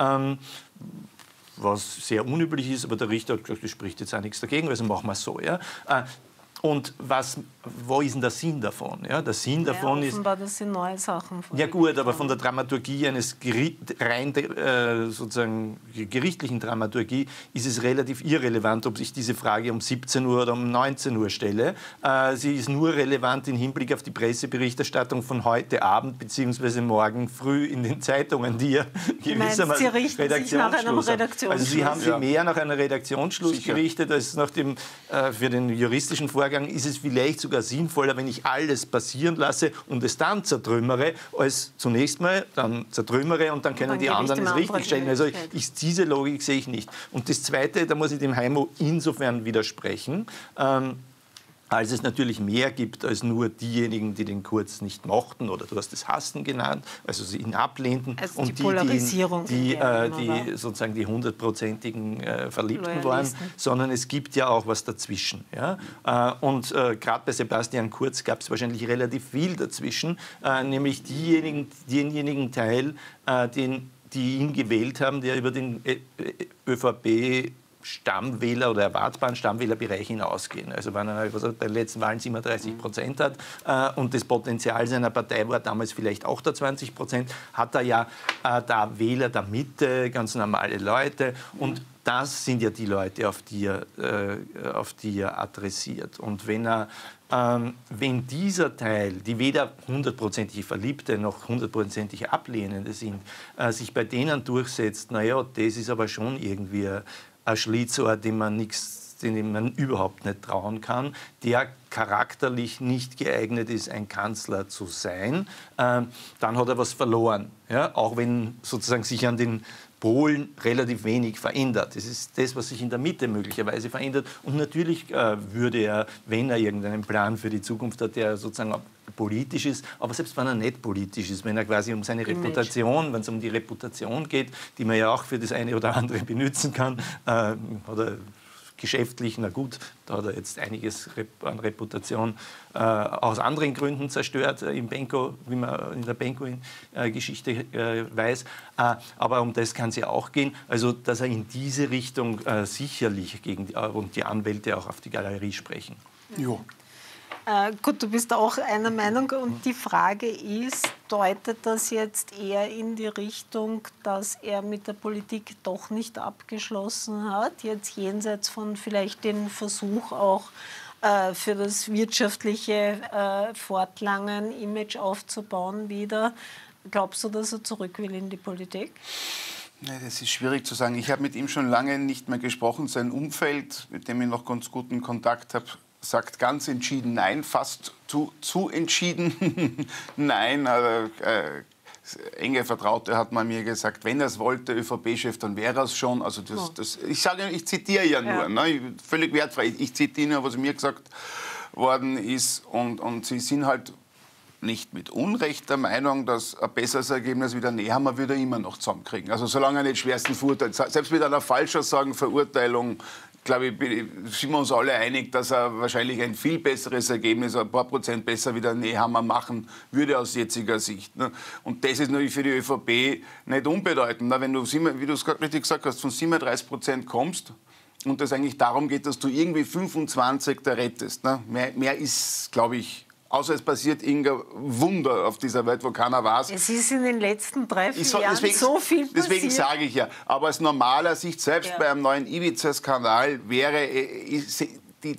Speaker 4: Was sehr unüblich ist, aber der Richter hat gesagt, das spricht jetzt auch nichts dagegen, also machen wir es so. Ja. Und wo ist denn der Sinn davon? Ja, der Sinn davon ist...
Speaker 2: Offenbar, das sind neue Sachen.
Speaker 4: Ja gut, aber von der Dramaturgie eines sozusagen gerichtlichen Dramaturgie ist es relativ irrelevant, ob ich diese Frage um 17 Uhr oder um 19 Uhr stelle. Sie ist nur relevant im Hinblick auf die Presseberichterstattung von heute Abend bzw. morgen früh in den Zeitungen, die ja gewissermaßen Redaktionsschluss haben. Also Sie haben sich mehr nach einem Redaktionsschluss gerichtet als nach dem für den juristischen Vorgang ist es vielleicht sogar sinnvoller, wenn ich alles passieren lasse und es dann zertrümmere, als zunächst mal dann zertrümmere und dann können die anderen es richtigstellen. Also diese Logik sehe ich nicht. Und das Zweite, da muss ich dem Heimo insofern widersprechen, als es natürlich mehr gibt als nur diejenigen, die den Kurz nicht mochten oder du hast es Hassen genannt, also sie ihn ablehnten
Speaker 2: also
Speaker 4: und die sozusagen die 100%igen Verliebten waren, sondern es gibt ja auch was dazwischen. Ja? Und gerade bei Sebastian Kurz gab es wahrscheinlich relativ viel dazwischen, nämlich denjenigen Teil, die ihn gewählt haben, der über den ÖVP Stammwähler oder erwartbaren Stammwählerbereich hinausgehen. Also wenn er bei den letzten Wahlen 37% hat und das Potenzial seiner Partei war damals vielleicht auch der 20%, hat er ja da Wähler der Mitte, ganz normale Leute und das sind ja die Leute, auf die er adressiert. Und wenn dieser Teil, die weder 100%ig Verliebte noch 100%ig Ablehnende sind, sich bei denen durchsetzt, naja, das ist aber schon irgendwie ein Schlitzohr, dem man überhaupt nicht trauen kann, der charakterlich nicht geeignet ist, ein Kanzler zu sein, dann hat er was verloren. Ja? Auch wenn sozusagen sich an den Polen relativ wenig verändert. Das ist das, was sich in der Mitte möglicherweise verändert. Und natürlich würde er, wenn er irgendeinen Plan für die Zukunft hat, der sozusagen politisch ist, aber selbst wenn er nicht politisch ist, wenn er quasi um seine Reputation, wenn es um die Reputation geht, die man ja auch für das eine oder andere benutzen kann, oder geschäftlich, na gut, da hat er jetzt einiges an Reputation aus anderen Gründen zerstört, im Benko, wie man in der Benko-Geschichte weiß. Aber um das kann es ja auch gehen. Also, dass er in diese Richtung sicherlich und die Anwälte auch auf die Galerie sprechen.
Speaker 3: Ja.
Speaker 2: Gut, du bist auch einer Meinung und die Frage ist, deutet das jetzt eher in die Richtung, dass er mit der Politik doch nicht abgeschlossen hat, jetzt jenseits von vielleicht den Versuch auch für das wirtschaftliche Fortlangen Image aufzubauen wieder. Glaubst du, dass er zurück will in die Politik?
Speaker 3: Nee, das ist schwierig zu sagen. Ich habe mit ihm schon lange nicht mehr gesprochen. Sein Umfeld, mit dem ich noch ganz guten Kontakt habe, sagt ganz entschieden Nein, fast zu entschieden Nein. Enge Vertraute hat man mir gesagt, wenn er es wollte, ÖVP-Chef, dann wäre er es schon. Also ich zitiere ja nur, ne, völlig wertfrei. Ich zitiere nur, was mir gesagt worden ist. Und sie sind halt nicht mit Unrecht der Meinung, dass ein besseres Ergebnis wie der Nehammer wieder immer noch zusammenkriegen. Also solange er nicht schwerstens verurteilt, selbst mit einer Falschaussagen, Verurteilung, glaube ich, sind wir uns alle einig, dass er wahrscheinlich ein viel besseres Ergebnis, ein paar Prozent besser wie der Nehammer machen würde aus jetziger Sicht. Und das ist natürlich für die ÖVP nicht unbedeutend. Wenn du, wie du es gerade richtig gesagt hast, von 37% kommst und es eigentlich darum geht, dass du irgendwie 25 da rettest. Mehr ist, glaube ich, außer es passiert irgendein Wunder auf dieser Welt, wo keiner weiß.
Speaker 2: Es ist in den letzten 3-4 Jahren so viel passiert.
Speaker 3: Deswegen sage ich ja, aber aus normaler Sicht, selbst bei einem neuen Ibiza-Skandal, wäre die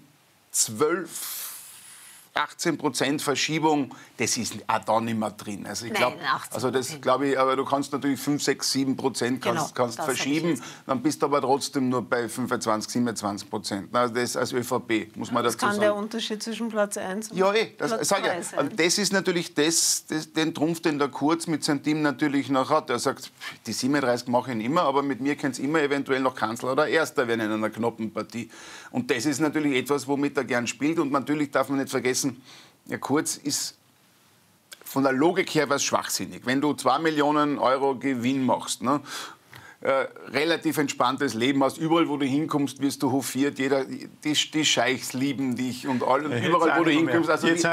Speaker 3: 18% Verschiebung, das ist auch da nicht mehr drin. Also ich glaube, das glaube ich, aber du kannst natürlich 5, 6, 7% kannst verschieben, dann bist du aber trotzdem nur bei 25, 27%. Also das als ÖVP, muss man dazu sagen.
Speaker 2: Das kann der Unterschied zwischen Platz 1 und
Speaker 3: Platz 2 sein. Und das ist natürlich den Trumpf, den der Kurz mit seinem Team natürlich noch hat. Er sagt, die 37 mache ich nicht immer, aber mit mir kann es immer eventuell noch Kanzler oder Erster werden in einer knappen Partie. Und das ist natürlich etwas, womit er gern spielt. Und natürlich darf man nicht vergessen, ja, Kurz ist von der Logik her was schwachsinnig. Wenn du 2 Millionen Euro Gewinn machst, ne, relativ entspanntes Leben hast, überall wo du hinkommst, wirst du hofiert, die Scheichs lieben dich und überall wo du hinkommst.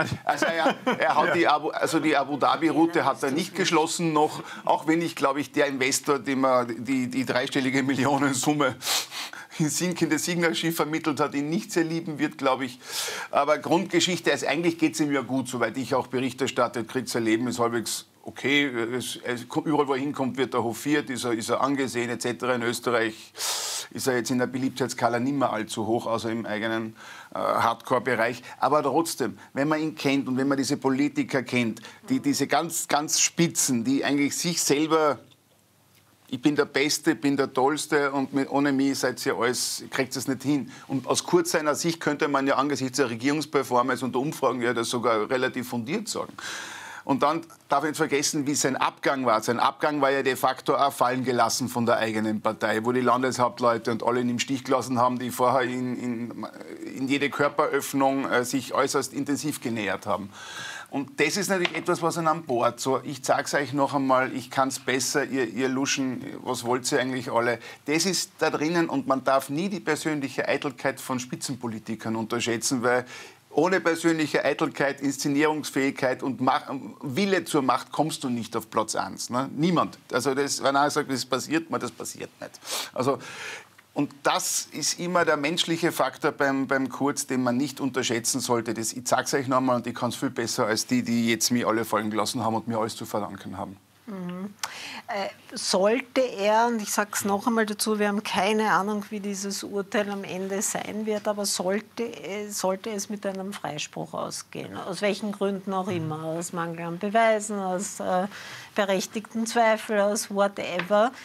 Speaker 3: Die Abu Dhabi-Route hat er nicht geschlossen noch, auch wenn ich, glaube ich, der Investor, dem er die dreistellige Millionensumme in sinkende Signalschiff vermittelt hat, ihn nicht sehr lieben wird, glaube ich. Aber Grundgeschichte, also eigentlich geht es ihm ja gut, soweit ich auch Bericht erstattet kriege, sein Leben ist halbwegs okay. Überall, wo er hinkommt, wird er hofiert, ist er angesehen etc. In Österreich ist er jetzt in der Beliebtheitsskala nicht mehr allzu hoch, außer im eigenen Hardcore-Bereich. Aber trotzdem, wenn man ihn kennt und wenn man diese Politiker kennt, diese ganz, ganz Spitzen, die eigentlich sich selber... Ich bin der Beste, bin der Tollste und ohne mich seid ihr alles, kriegt es nicht hin. Und aus Kurz seiner Sicht könnte man ja angesichts der Regierungsperformance und der Umfragen ja das sogar relativ fundiert sagen. Und dann darf ich nicht vergessen, wie sein Abgang war. Sein Abgang war ja de facto auch fallen gelassen von der eigenen Partei, wo die Landeshauptleute und alle ihn im Stich gelassen haben, die vorher in jede Körperöffnung sich äußerst intensiv genähert haben. Und das ist natürlich etwas, was an Bord so, ich sag's euch noch einmal, ich kann's besser, ihr Luschen, was wollt ihr eigentlich alle? Das ist da drinnen und man darf nie die persönliche Eitelkeit von Spitzenpolitikern unterschätzen, weil ohne persönliche Eitelkeit, Inszenierungsfähigkeit und Wille zur Macht kommst du nicht auf Platz 1. Ne? Niemand. Also wenn einer sagt, das passiert mir, das passiert nicht. Also und das ist immer der menschliche Faktor beim Kurz, den man nicht unterschätzen sollte. Ich sage es euch nochmal und ich kann es viel besser als die jetzt mir alle fallen gelassen haben und mir alles zu verdanken haben.
Speaker 2: Mhm. Sollte er, und ich sage es noch einmal dazu, wir haben keine Ahnung, wie dieses Urteil am Ende sein wird, aber sollte es mit einem Freispruch ausgehen, aus welchen Gründen auch immer, aus Mangel an Beweisen, aus berechtigten Zweifel, aus whatever,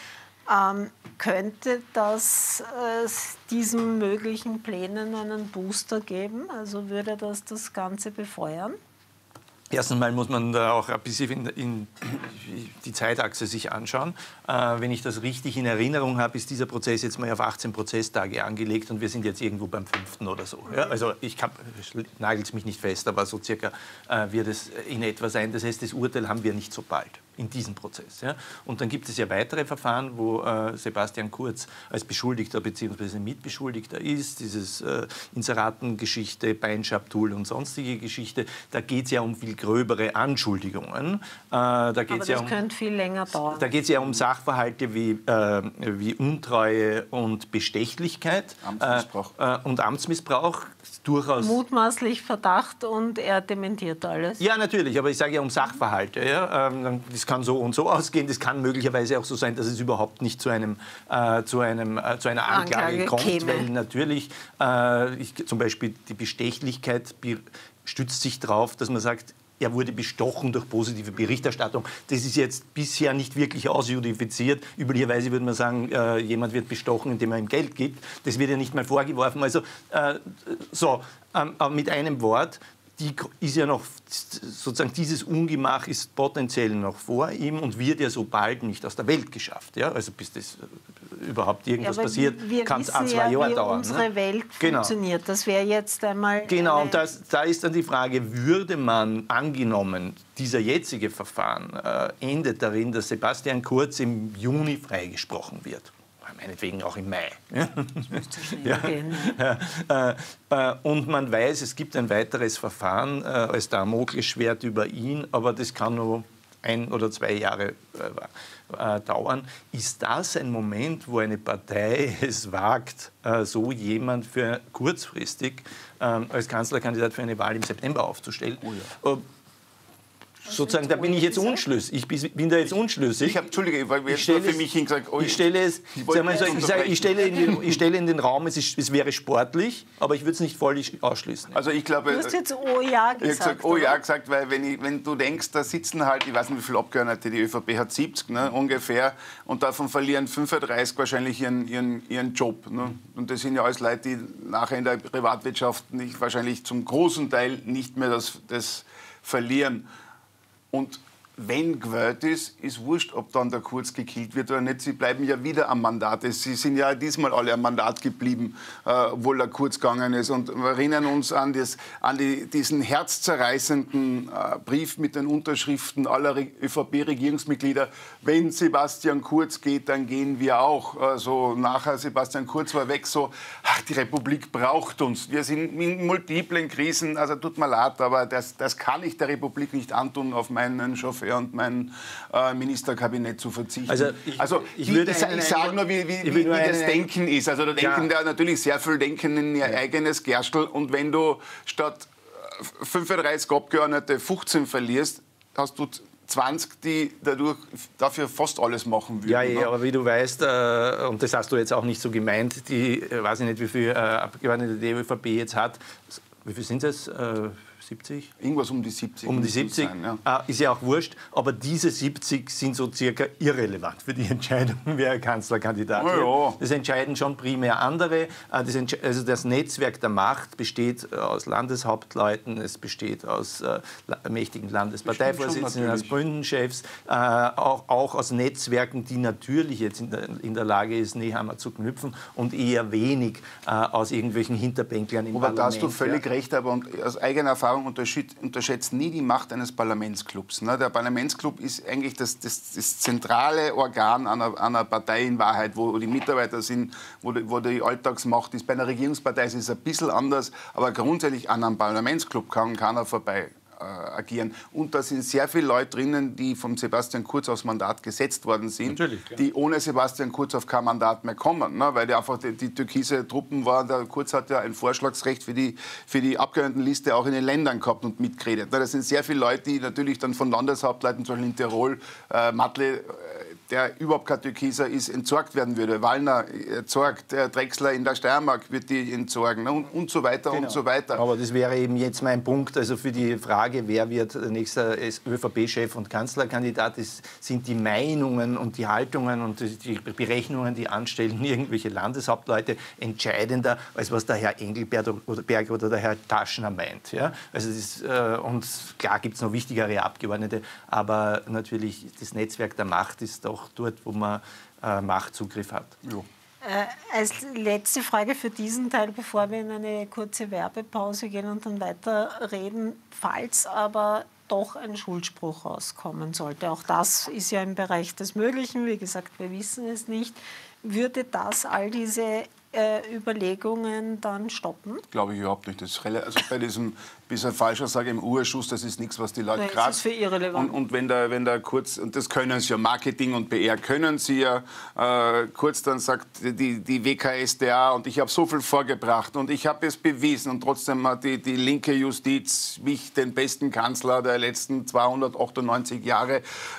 Speaker 2: Könnte das diesen möglichen Plänen einen Booster geben? Also würde das Ganze befeuern?
Speaker 4: Erstens mal muss man da auch ein bisschen in die Zeitachse sich anschauen. Wenn ich das richtig in Erinnerung habe, ist dieser Prozess jetzt mal auf 18 Prozesstage angelegt und wir sind jetzt irgendwo beim 5. oder so. Ja, also ich nagelt es mich nicht fest, aber so circa wird es in etwa sein. Das heißt, das Urteil haben wir nicht so bald in diesem Prozess. Ja. Und dann gibt es ja weitere Verfahren, wo Sebastian Kurz als Beschuldigter bzw. Mitbeschuldigter ist, dieses Inseratengeschichte, Beinschabtul und sonstige Geschichte. Da geht es ja um viel gröbere Anschuldigungen.
Speaker 2: Aber das könnte viel länger dauern.
Speaker 4: Da geht es ja um Sachverhalte wie Untreue und Bestechlichkeit.
Speaker 3: Amtsmissbrauch.
Speaker 4: Und Amtsmissbrauch. Durchaus.
Speaker 2: Mutmaßlich Verdacht und er dementiert alles.
Speaker 4: Ja, natürlich, aber ich sage ja um Sachverhalte. Ja? Das kann so und so ausgehen. Das kann möglicherweise auch so sein, dass es überhaupt nicht zu einer Anklage kommt,
Speaker 2: käme.
Speaker 4: weil natürlich zum Beispiel die Bestechlichkeit stützt sich darauf, dass man sagt, er wurde bestochen durch positive Berichterstattung. Das ist jetzt bisher nicht wirklich ausjudifiziert. Üblicherweise würde man sagen, jemand wird bestochen, indem er ihm Geld gibt. Das wird ja nicht mal vorgeworfen. Also mit einem Wort, ist ja noch, sozusagen dieses Ungemach ist potenziell noch vor ihm und wird ja so bald nicht aus der Welt geschafft. Ja? Also bis das überhaupt irgendwas passiert, kann es 2 Jahre dauern.
Speaker 2: Unsere Welt funktioniert. Das wäre jetzt einmal...
Speaker 4: Genau, und da ist dann die Frage, würde man angenommen, dieser jetzige Verfahren endet darin, dass Sebastian Kurz im Juni freigesprochen wird. Meinetwegen auch im Mai. Und man weiß, es gibt ein weiteres Verfahren als Damoklesschwert über ihn, aber das kann nur 1 oder 2 Jahre dauern. Ist das ein Moment, wo eine Partei es wagt, so jemand für kurzfristig als Kanzlerkandidat für eine Wahl im September aufzustellen? Oh ja. Sozusagen, da bin ich jetzt unschlüssig. Ich bin da jetzt unschlüssig.
Speaker 3: Entschuldige, weil wir für mich hingesagt,
Speaker 4: ich stelle in den Raum, es wäre sportlich, aber ich würde es nicht voll ausschließen.
Speaker 3: Also ich glaube,
Speaker 2: du hast jetzt Oh ja gesagt.
Speaker 3: Ich habe gesagt, Oh ja gesagt, weil wenn du denkst, da sitzen halt, ich weiß nicht, wie viele Abgeordnete, die ÖVP hat 70, ne, ungefähr, und davon verlieren 35 wahrscheinlich ihren Job. Ne? Und das sind ja alles Leute, die nachher in der Privatwirtschaft wahrscheinlich zum großen Teil nicht mehr das verlieren. Und wenn gewählt ist wurscht, ob dann der Kurz gekillt wird oder nicht. Sie bleiben ja wieder am Mandat. Sie sind ja diesmal alle am Mandat geblieben, obwohl der Kurz gegangen ist. Und wir erinnern uns an diesen herzzerreißenden Brief mit den Unterschriften aller ÖVP-Regierungsmitglieder. Wenn Sebastian Kurz geht, dann gehen wir auch. Also nachher Sebastian Kurz war weg, so, ach, die Republik braucht uns. Wir sind in multiplen Krisen. Also tut mir leid, aber das kann ich der Republik nicht antun, auf meinen Chauffeur und mein Ministerkabinett zu verzichten. Ich sage nur, wie das Denken ist. Also da denken da natürlich sehr viel denken in ihr eigenes Gerstl. Und wenn du statt 35 Abgeordnete 15 verlierst, hast du 20, die dafür fast alles machen würden.
Speaker 4: Ja, aber wie du weißt, und das hast du jetzt auch nicht so gemeint, weiß ich nicht, wie viele Abgeordnete die ÖVP jetzt hat. Wie viel sind es? 70?
Speaker 3: Irgendwas um die 70.
Speaker 4: Um die 70, sein, ja. Ist ja auch wurscht. Aber diese 70 sind so circa irrelevant für die Entscheidung, wer Kanzlerkandidat wird.
Speaker 3: Ja.
Speaker 4: Das entscheiden schon primär andere. Also das Netzwerk der Macht besteht aus Landeshauptleuten, es besteht aus mächtigen Landesparteivorsitzenden, aus Bündnischefs, auch aus Netzwerken, die natürlich jetzt in der Lage ist, Nehammer zu knüpfen und eher wenig aus irgendwelchen Hinterbänklern im Parlament.
Speaker 3: Aber da hast du völlig recht, aber aus eigener Erfahrung unterschätzt nie die Macht eines Parlamentsclubs. Der Parlamentsclub ist eigentlich das zentrale Organ einer Partei in Wahrheit, wo die Mitarbeiter sind, wo die Alltagsmacht ist. Bei einer Regierungspartei ist es ein bisschen anders, aber grundsätzlich an einem Parlamentsclub kann keiner vorbei agieren. Und da sind sehr viele Leute drinnen, die vom Sebastian Kurz aufs Mandat gesetzt worden sind, die ohne Sebastian Kurz auf kein Mandat mehr kommen, ne? Weil die einfach die türkise Truppen waren. Der Kurz hat ja ein Vorschlagsrecht für die Abgeordnetenliste auch in den Ländern gehabt und mitgeredet. Ne? Das sind sehr viele Leute, die natürlich dann von Landeshauptleuten, zum Beispiel in Tirol, Matle, der überhaupt kein Türkiser ist, entsorgt werden würde. Wallner entsorgt, Drechsler in der Steiermark wird die entsorgen, ne? und so weiter und so weiter.
Speaker 4: Aber das wäre eben jetzt mein Punkt, also für die Frage, wer wird nächster ÖVP-Chef und Kanzlerkandidat, sind die Meinungen und die Haltungen und die Berechnungen, die anstellen irgendwelche Landeshauptleute, entscheidender, als was der Herr Engelberg oder der Herr Taschner meint. Ja? Also und klar gibt es noch wichtigere Abgeordnete, aber natürlich das Netzwerk der Macht ist doch dort, wo man Machtzugriff hat.
Speaker 3: Jo.
Speaker 2: Als letzte Frage für diesen Teil, bevor wir in eine kurze Werbepause gehen und dann weiterreden, falls aber doch ein Schuldspruch rauskommen sollte. Auch das ist ja im Bereich des Möglichen. Wie gesagt, wir wissen es nicht. Würde das all diese Überlegungen dann stoppen?
Speaker 3: Glaube ich überhaupt nicht. Das ist also bei diesem, bis ein falscher sage im U-Ausschuss, das ist nichts, was die Leute
Speaker 2: gerade... Das ist für irrelevant.
Speaker 3: Und wenn der Kurz, und das können sie ja, Marketing und PR können sie ja, Kurz dann sagt die WKStA und ich habe so viel vorgebracht und ich habe es bewiesen und trotzdem hat die linke Justiz mich, den besten Kanzler der letzten 298 Jahre,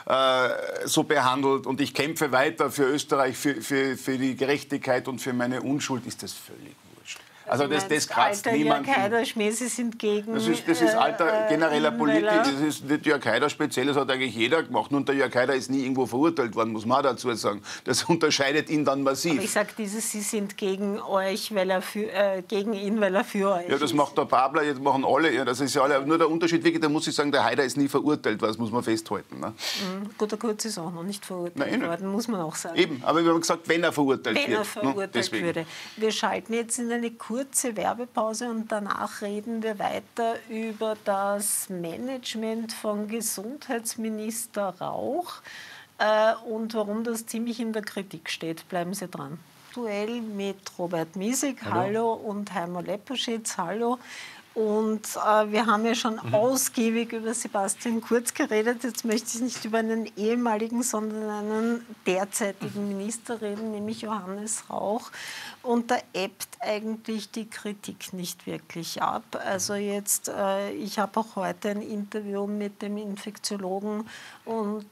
Speaker 3: so behandelt und ich kämpfe weiter für Österreich, für die Gerechtigkeit und für meine Unschuld, ist das völlig wurscht. Also das kratzt niemand.
Speaker 2: Jörg Haider-Schmäh, Sie sind gegen...
Speaker 3: Das ist alter genereller Politik. Das ist nicht Jörg Haider speziell, das hat eigentlich jeder gemacht. Und der Jörg Haider ist nie irgendwo verurteilt worden, muss man auch dazu sagen. Das unterscheidet ihn dann massiv.
Speaker 2: Aber ich sage Sie sind gegen euch, weil gegen ihn, weil er für euch
Speaker 3: ist. Ja, das macht der Babler, jetzt machen alle. Ja, das ist ja alle. Nur der Unterschied, wirklich, da muss ich sagen, der Haider ist nie verurteilt worden, das muss man festhalten. Ne?
Speaker 2: Gut, der Kurz ist auch noch nicht verurteilt worden, muss man auch sagen.
Speaker 3: Eben, aber wir haben gesagt, wenn er verurteilt wird.
Speaker 2: Wenn er verurteilt würde. Wir schalten jetzt in eine kurze Werbepause und danach reden wir weiter über das Management von Gesundheitsminister Rauch und warum das ziemlich in der Kritik steht. Bleiben Sie dran. Duell mit Robert Miesig, hallo, und Heimo Lepperschitz, hallo. Und wir haben ja schon ausgiebig über Sebastian Kurz geredet. Jetzt möchte ich nicht über einen ehemaligen, sondern einen derzeitigen Minister reden, nämlich Johannes Rauch. Und da ebbt eigentlich die Kritik nicht wirklich ab. Also jetzt, ich habe auch heute ein Interview mit dem Infektiologen und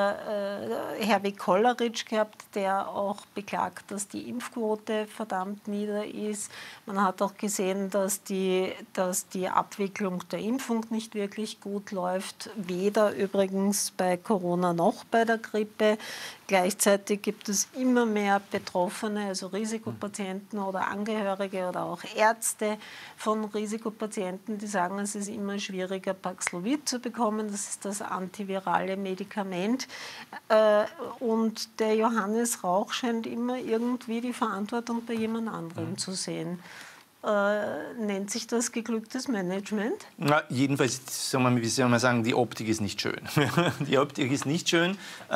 Speaker 2: Herwig Kolleritsch gehabt, der auch beklagt, dass die Impfquote verdammt nieder ist. Man hat auch gesehen, dass die Abwicklung der Impfung nicht wirklich gut läuft, weder übrigens bei Corona noch bei der Grippe. Gleichzeitig gibt es immer mehr Betroffene, also Risikopatienten oder Angehörige oder auch Ärzte von Risikopatienten, die sagen, es ist immer schwieriger, Paxlovid zu bekommen. Das ist das antivirale Medikament. Und der Johannes Rauch scheint immer irgendwie die Verantwortung bei jemand anderem zu sehen. Nennt sich das geglücktes Management? Na,
Speaker 4: jedenfalls, wie soll man sagen, die Optik ist nicht schön. Die Optik ist nicht schön.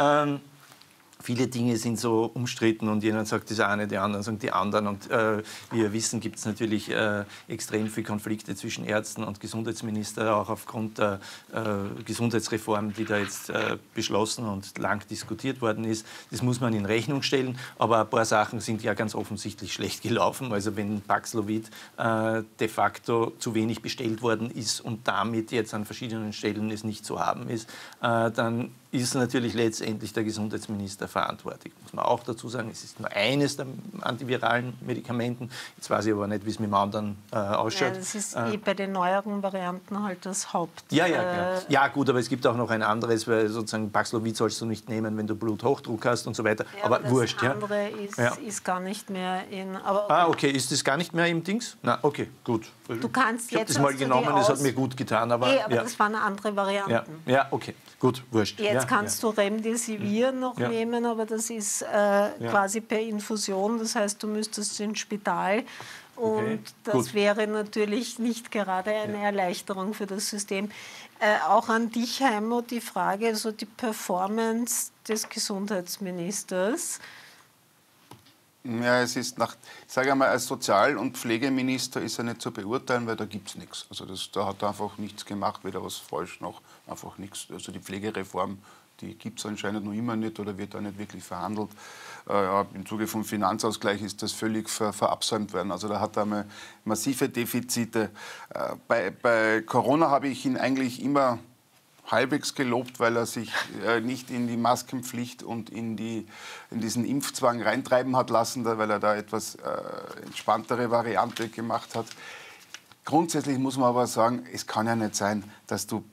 Speaker 4: Viele Dinge sind so umstritten und jemand sagt das eine, die anderen sagen die anderen. Und wie wir wissen, gibt es natürlich extrem viele Konflikte zwischen Ärzten und Gesundheitsminister, auch aufgrund der Gesundheitsreform, die da jetzt beschlossen und lang diskutiert worden ist. Das muss man in Rechnung stellen. Aber ein paar Sachen sind ja ganz offensichtlich schlecht gelaufen. Also wenn Paxlovid de facto zu wenig bestellt worden ist und damit jetzt an verschiedenen Stellen es nicht zu haben ist, dann ist natürlich letztendlich der Gesundheitsminister verantwortlich. Muss man auch dazu sagen, es ist nur eines der antiviralen Medikamenten. Jetzt weiß ich aber nicht, wie es mit dem anderen ausschaut.
Speaker 2: Ja, das ist bei den neueren Varianten halt das Haupt.
Speaker 4: Ja, gut, aber es gibt auch noch ein anderes, weil sozusagen Paxlovid sollst du nicht nehmen, wenn du Bluthochdruck hast und so weiter.
Speaker 2: Ja, aber wurscht. Das andere ist gar nicht mehr in... Aber
Speaker 4: okay, ist das gar nicht mehr im Dings? Na, okay, gut.
Speaker 2: Du kannst
Speaker 4: ich habe das mal genommen, das hat mir gut getan. Aber
Speaker 2: das waren andere Varianten.
Speaker 4: Ja, okay, gut, wurscht.
Speaker 2: Jetzt kannst du Remdesivir noch nehmen, aber das ist quasi per Infusion. Das heißt, du müsstest ins Spital. Und das wäre natürlich nicht gerade eine Erleichterung für das System. Auch an dich, Heimo, die Frage, so die Performance des Gesundheitsministers.
Speaker 3: Ja, es ist ich sage einmal, als Sozial- und Pflegeminister ist er nicht zu beurteilen, weil da gibt es nichts. Also da hat er einfach nichts gemacht, weder was falsch noch einfach nichts. Also die Pflegereform, die gibt es anscheinend noch immer nicht oder wird auch nicht wirklich verhandelt. Im Zuge vom Finanzausgleich ist das völlig verabsäumt worden. Also da hat er einmal massive Defizite. Bei Corona habe ich ihn eigentlich immer halbwegs gelobt, weil er sich nicht in die Maskenpflicht und in diesen Impfzwang reintreiben hat lassen, weil er da etwas entspanntere Variante gemacht hat. Grundsätzlich muss man aber sagen, es kann ja nicht sein, dass du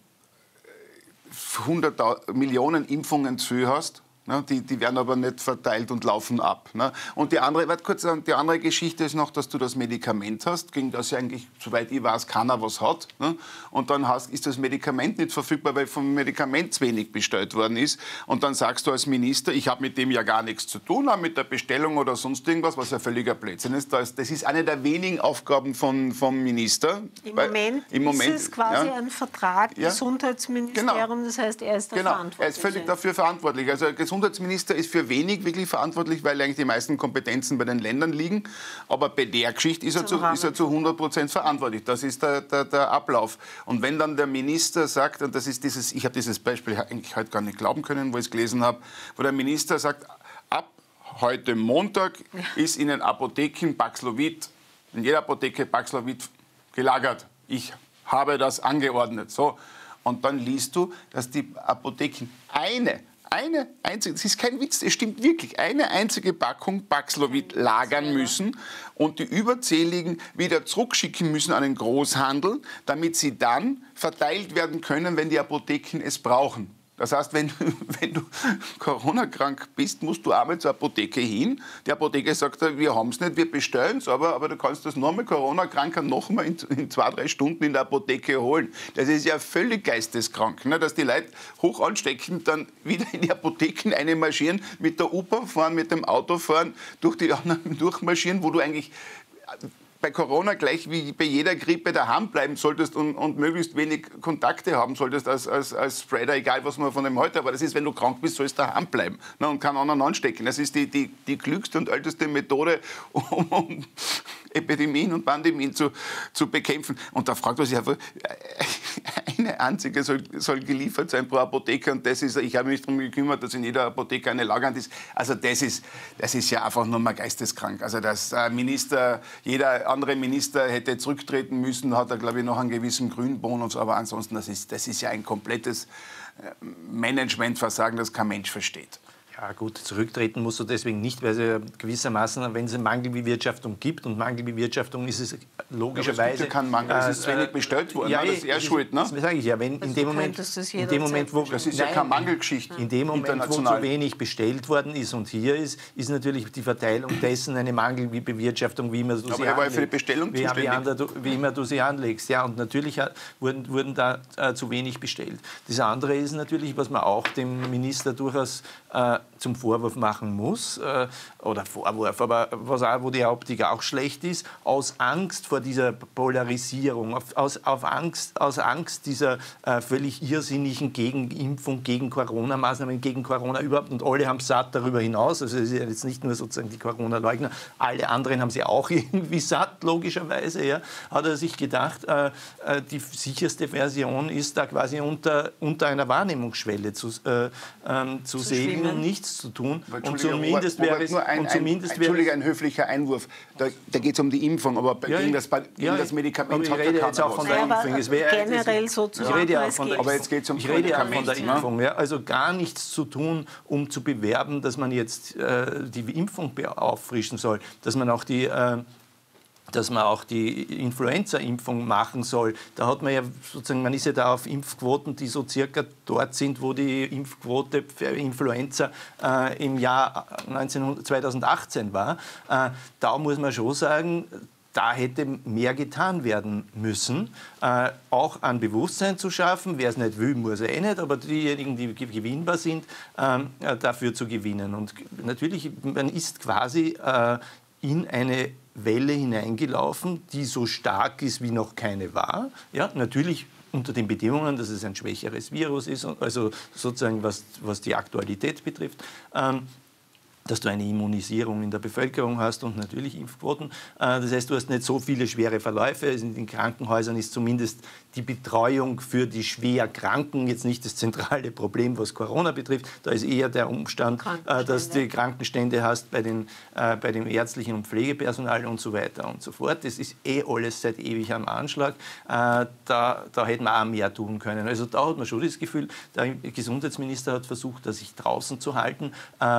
Speaker 3: 100 Millionen Impfungen zu viel hast. Ne, die werden aber nicht verteilt und laufen ab. Ne? Und die andere Geschichte ist noch, dass du das Medikament hast, gegen das ja eigentlich, soweit ich weiß, keiner was hat. Ne? Und dann ist das Medikament nicht verfügbar, weil vom Medikament zu wenig bestellt worden ist. Und dann sagst du als Minister, ich habe mit dem ja gar nichts zu tun, auch mit der Bestellung oder sonst irgendwas, was ja völliger Blödsinn ist. Das ist eine der wenigen Aufgaben vom Minister.
Speaker 2: Im Moment ist es quasi ein Vertrag, Gesundheitsministerium, genau. Das heißt, er ist der Verantwortliche. Er ist völlig
Speaker 3: dafür verantwortlich. Also der Gesundheitsminister ist für wenig wirklich verantwortlich, weil eigentlich die meisten Kompetenzen bei den Ländern liegen. Aber bei der Geschichte ist er zu 100% verantwortlich. Das ist der Ablauf. Und wenn dann der Minister sagt, und das ist ich habe dieses Beispiel eigentlich heute gar nicht glauben können, wo ich es gelesen habe, wo der Minister sagt, ab heute Montag ist in den Apotheken Paxlovid, in jeder Apotheke Paxlovid gelagert. Ich habe das angeordnet. So. Und dann liest du, dass die Apotheken eine einzige, das ist kein Witz, es stimmt wirklich, eine einzige Packung Paxlovid lagern müssen und die überzähligen wieder zurückschicken müssen an den Großhandel, damit sie dann verteilt werden können, wenn die Apotheken es brauchen. Das heißt, wenn du Corona-krank bist, musst du einmal zur Apotheke hin. Die Apotheke sagt, wir haben es nicht, wir bestellen es, aber du kannst das nochmal Corona-Kranker nochmal in 2-3 Stunden in der Apotheke holen. Das ist ja völlig geisteskrank, ne? Dass die Leute hoch ansteckend dann wieder in die Apotheken einmarschieren, mit der U-Bahn fahren, mit dem Auto fahren, durch die anderen durchmarschieren, wo du eigentlich bei Corona gleich wie bei jeder Grippe daheim bleiben solltest und möglichst wenig Kontakte haben solltest als Spreader, egal was man von dem heute. Aber das ist, wenn du krank bist, sollst du daheim bleiben, ne, und keinen anderen anstecken. Das ist die klügste und älteste Methode, um Epidemien und Pandemien zu bekämpfen. Und da fragt man sich einfach, eine einzige soll geliefert sein pro Apotheker. Und das ist, ich habe mich darum gekümmert, dass in jeder Apotheke eine lagernd ist. Also das ist ja einfach nur mal geisteskrank. Also dass jeder andere Minister hätte zurücktreten müssen, hat er, glaube ich, noch einen gewissen Grünbonus. Aber ansonsten, das ist ja ein komplettes Managementversagen, das kein Mensch versteht.
Speaker 4: Ja gut, zurücktreten musst du deswegen nicht, weil es ja gewissermaßen, wenn es eine Mangelbewirtschaftung gibt, und Mangelbewirtschaftung ist es logischerweise...
Speaker 3: Aber es gibt ja keinen Mangel, es ist zu wenig bestellt worden,
Speaker 4: ja,
Speaker 3: das ist eher schuld. Ne?
Speaker 4: Das sage ich ja, wenn in dem Moment, wo...
Speaker 3: Das ist ja keine Mangelgeschichte.
Speaker 4: In dem Moment, wo zu wenig bestellt worden ist und hier ist natürlich die Verteilung dessen eine Mangelbewirtschaftung, wie immer du sie
Speaker 3: anlegst. Aber für die Bestellung
Speaker 4: wie immer du sie anlegst. Ja, und natürlich wurden da zu wenig bestellt. Das andere ist natürlich, was man auch dem Minister durchaus zum Vorwurf machen muss, oder Vorwurf, aber wo die Optik auch schlecht ist, aus Angst vor dieser Polarisierung, aus Angst dieser völlig irrsinnigen Gegenimpfung, gegen Corona-Maßnahmen, gegen Corona überhaupt, und alle haben es satt darüber hinaus, also es ist ja jetzt nicht nur sozusagen die Corona-Leugner, alle anderen haben sie auch irgendwie satt, logischerweise, ja, hat er sich gedacht, die sicherste Version ist da quasi unter einer Wahrnehmungsschwelle zu segeln und nichts zu tun. Und zumindest wäre es...
Speaker 3: Entschuldige, ein höflicher Einwurf. Da geht es um die Impfung, aber gegen das Medikament hat
Speaker 4: er jetzt auch von der Impfung.
Speaker 2: Generell sozusagen.
Speaker 3: Aber jetzt geht es um
Speaker 4: Ich rede ja von der Impfung. Ja? Also gar nichts zu tun, um zu bewerben, dass man jetzt die Impfung auffrischen soll, dass man auch die Influenza-Impfung machen soll. Da hat man ja sozusagen, man ist ja da auf Impfquoten, die so circa dort sind, wo die Impfquote für Influenza im Jahr 2018 war. Da muss man schon sagen, da hätte mehr getan werden müssen, auch an Bewusstsein zu schaffen. Wer es nicht will, muss er nicht, aber diejenigen, die gewinnbar sind, dafür zu gewinnen. Und natürlich, man ist quasi in eine Welle hineingelaufen, die so stark ist, wie noch keine war. Ja, natürlich unter den Bedingungen, dass es ein schwächeres Virus ist, also sozusagen was die Aktualität betrifft. dass du eine Immunisierung in der Bevölkerung hast und natürlich Impfquoten. Das heißt, du hast nicht so viele schwere Verläufe. In den Krankenhäusern ist zumindest die Betreuung für die schwer Kranken jetzt nicht das zentrale Problem, was Corona betrifft. Da ist eher der Umstand, dass du Krankenstände hast bei dem ärztlichen und Pflegepersonal und so weiter und so fort. Das ist alles seit ewig am Anschlag. Da hätten wir auch mehr tun können. Also da hat man schon das Gefühl, der Gesundheitsminister hat versucht, sich draußen zu halten,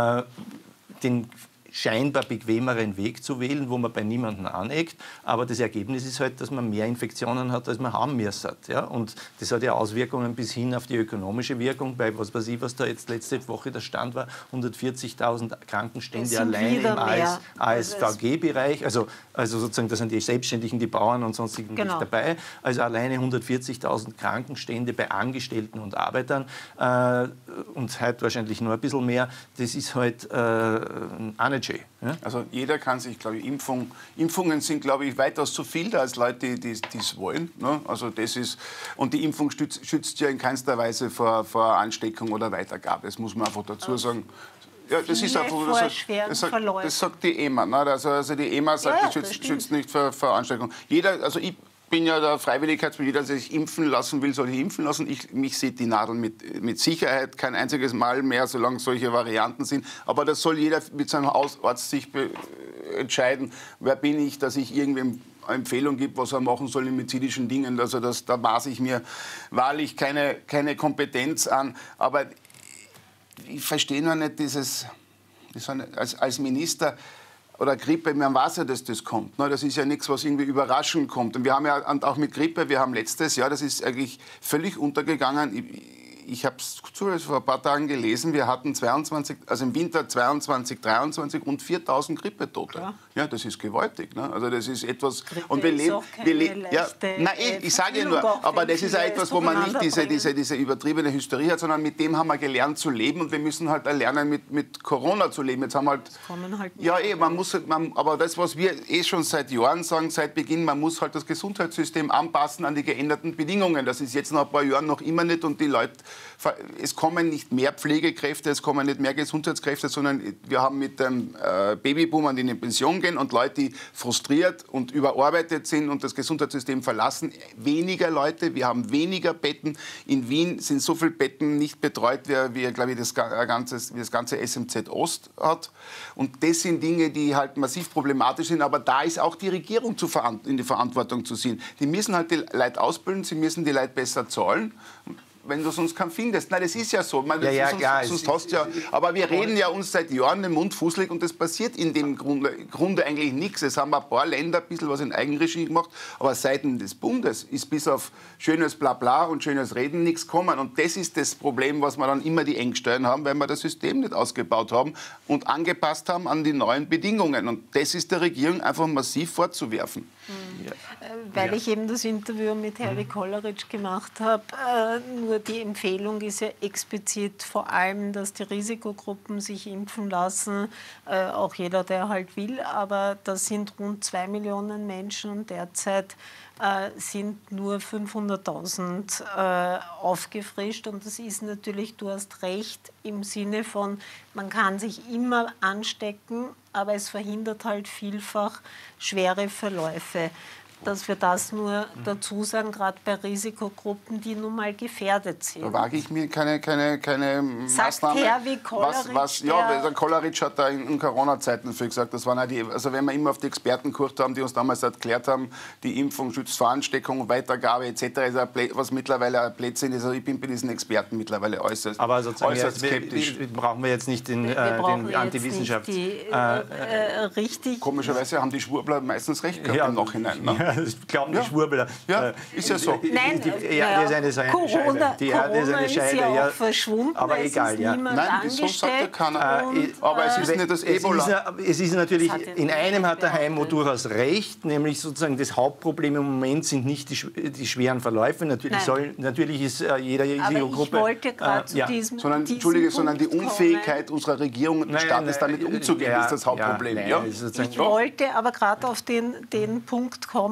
Speaker 4: den scheinbar bequemeren Weg zu wählen, wo man bei niemandem aneckt. Aber das Ergebnis ist halt, dass man mehr Infektionen hat, als man haben müssen. Ja? Und das hat ja Auswirkungen bis hin auf die ökonomische Wirkung. Bei was weiß ich, was da jetzt letzte Woche der Stand war, 140.000 Krankenstände allein im ASVG-Bereich. Also sozusagen, da sind die Selbstständigen, die Bauern und sonstigen nicht dabei. Also alleine 140.000 Krankenstände bei Angestellten und Arbeitern. Und heute wahrscheinlich nur ein bisschen mehr. Das ist halt auch nicht schön. Ja?
Speaker 3: Also jeder kann sich, glaube ich, Impfungen sind, glaube ich, weitaus zu viel da als Leute, die es wollen. Ne? Also das ist, und die Impfung schützt ja in keinster Weise vor Ansteckung oder Weitergabe. Das muss man einfach dazu sagen. Ja, das ist einfach, das sagt die EMA. Ne? Also die EMA sagt, das schützt nicht vor Ansteckung. Ich bin ja der Freiwilligkeitsmitglied, der sich impfen lassen will, soll ich impfen lassen. Mich sieht die Nadel mit Sicherheit kein einziges Mal mehr, solange solche Varianten sind. Aber das soll jeder mit seinem Hausarzt sich entscheiden, wer bin ich, dass ich irgendwem eine Empfehlung gibt, was er machen soll in medizinischen Dingen. Also da maße ich mir wahrlich keine Kompetenz an. Aber ich verstehe noch nicht als Minister oder Grippe, man weiß ja, dass das kommt. Das ist ja nichts, was irgendwie überraschend kommt. Und wir haben ja auch mit Grippe, wir haben letztes Jahr, das ist eigentlich völlig untergegangen, ich habe es vor ein paar Tagen gelesen, wir hatten im Winter 22, 23 und 4.000 Grippetote. Ja, das ist gewaltig. Ne? Also das ist etwas.
Speaker 2: Grippe
Speaker 3: und ich sage ja nur, aber das ist auch etwas, wo man nicht diese übertriebene Hysterie hat, sondern mit dem haben wir gelernt zu leben und wir müssen halt lernen, mit Corona zu leben. Jetzt haben wir aber das, was wir schon seit Jahren sagen, seit Beginn, man muss halt das Gesundheitssystem anpassen an die geänderten Bedingungen. Das ist jetzt nach ein paar Jahren noch immer nicht und die Leute, es kommen nicht mehr Pflegekräfte, es kommen nicht mehr Gesundheitskräfte, sondern wir haben mit dem Babyboomern, die in die Pension gehen und Leute, die frustriert und überarbeitet sind und das Gesundheitssystem verlassen, weniger Leute, wir haben weniger Betten. In Wien sind so viele Betten nicht betreut, wie glaube ich, das ganze SMZ Ost hat. Und das sind Dinge, die halt massiv problematisch sind, aber da ist auch die Regierung in die Verantwortung zu ziehen. Die müssen halt die Leute ausbilden, sie müssen die Leute besser zahlen. Wenn du sonst keinen findest. Nein, das ist ja so. Sonst hast du ja, aber wir reden ja uns seit Jahren den Mund fusselig und das passiert in dem Grunde eigentlich nichts. Es haben ein paar Länder ein bisschen was in Eigenregie gemacht, aber seitens des Bundes ist bis auf schönes Blabla und schönes Reden nichts gekommen. Und das ist das Problem, was wir dann immer die Engstellen haben, weil wir das System nicht ausgebaut haben und angepasst haben an die neuen Bedingungen. Und das ist der Regierung einfach massiv vorzuwerfen.
Speaker 2: Ja. Weil ich eben das Interview mit Hervé Kollaric gemacht habe, nur die Empfehlung ist ja explizit vor allem, dass die Risikogruppen sich impfen lassen, auch jeder, der halt will, aber das sind rund 2 Millionen Menschen und derzeit sind nur 500.000 aufgefrischt und das ist natürlich, du hast recht, im Sinne von, man kann sich immer anstecken, aber es verhindert halt vielfach schwere Verläufe. Dass wir das nur dazu sagen, gerade bei Risikogruppen, die nun mal gefährdet sind.
Speaker 3: Da wage ich mir keine
Speaker 2: Sagt
Speaker 3: Maßnahme.
Speaker 2: Hervé Kollaric,
Speaker 3: der Kollaric hat da in Corona-Zeiten viel gesagt, das waren also wenn wir immer auf die Experten gehört haben, die uns damals erklärt haben, die Impfung schützt vor Ansteckung, Weitergabe etc., ist was mittlerweile ein Blödsinn ist. Also ich bin bei diesen Experten mittlerweile äußerst skeptisch.
Speaker 4: Brauchen wir jetzt nicht den Antiwissenschafts...
Speaker 2: richtig.
Speaker 3: Komischerweise haben die Schwurbler meistens recht gehabt im Nachhinein. Ne?
Speaker 4: Das glauben die Schwurbler.
Speaker 3: Ja, ist ja so.
Speaker 2: Nein,
Speaker 4: das ist eine
Speaker 2: Corona ist ja auch verschwunden,
Speaker 4: aber egal,
Speaker 2: niemand
Speaker 3: Nein, so sagt ja keiner. Aber es ist nicht das Ebola.
Speaker 4: Es ist natürlich, in einem hat der Heimo durchaus recht, nämlich sozusagen das Hauptproblem im Moment sind nicht die schweren Verläufe. Natürlich ist jeder Risikogruppe...
Speaker 2: Aber ich wollte gerade zu diesem
Speaker 3: sondern die Unfähigkeit unserer Regierung und des Staates damit umzugehen, ist das Hauptproblem.
Speaker 2: Ich wollte aber gerade auf den Punkt kommen,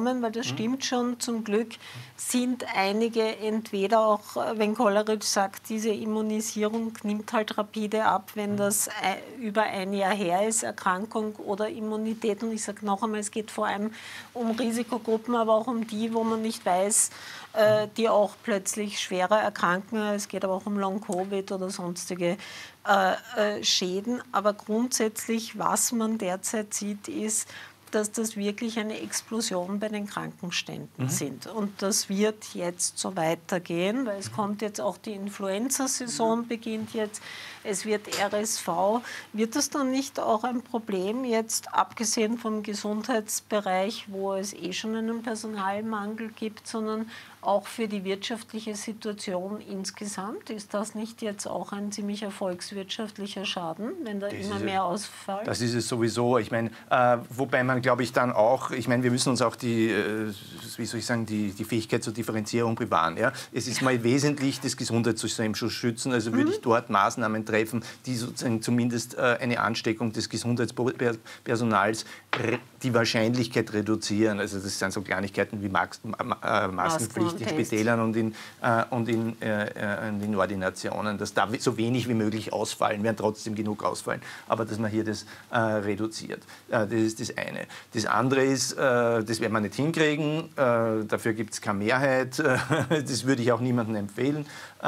Speaker 2: kommen, weil das stimmt schon, zum Glück sind einige entweder auch, wenn Kolleritsch sagt, diese Immunisierung nimmt halt rapide ab, wenn das über ein Jahr her ist, Erkrankung oder Immunität. Und ich sage noch einmal, es geht vor allem um Risikogruppen, aber auch um die, wo man nicht weiß, die auch plötzlich schwerer erkranken. Es geht aber auch um Long-Covid oder sonstige Schäden. Aber grundsätzlich, was man derzeit sieht, ist, dass das wirklich eine Explosion bei den Krankenständen sind. Und das wird jetzt so weitergehen, weil es kommt jetzt auch die Influenza-Saison, beginnt jetzt, es wird RSV. Wird das dann nicht auch ein Problem jetzt, abgesehen vom Gesundheitsbereich, wo es schon einen Personalmangel gibt, sondern auch für die wirtschaftliche Situation insgesamt? Ist das nicht jetzt auch ein ziemlicher volkswirtschaftlicher Schaden, wenn da immer mehr ausfällt?
Speaker 4: Das ist es sowieso. Ich meine, wobei man, glaube ich, dann auch, ich meine, wir müssen uns auch die Fähigkeit zur Differenzierung bewahren. Ja? Es ist mal wesentlich, das Gesundheitssystem zu schützen. Also würde ich dort Maßnahmen treffen, die sozusagen zumindest eine Ansteckung des Gesundheitspersonals die Wahrscheinlichkeit reduzieren. Also das sind so Kleinigkeiten wie Maskenpflicht in Spitälern und in Ordinationen, dass da so wenig wie möglich ausfallen, werden trotzdem genug ausfallen, aber dass man hier das reduziert. Das ist das eine. Das andere ist, das werden wir nicht hinkriegen, dafür gibt es keine Mehrheit, das würde ich auch niemandem empfehlen.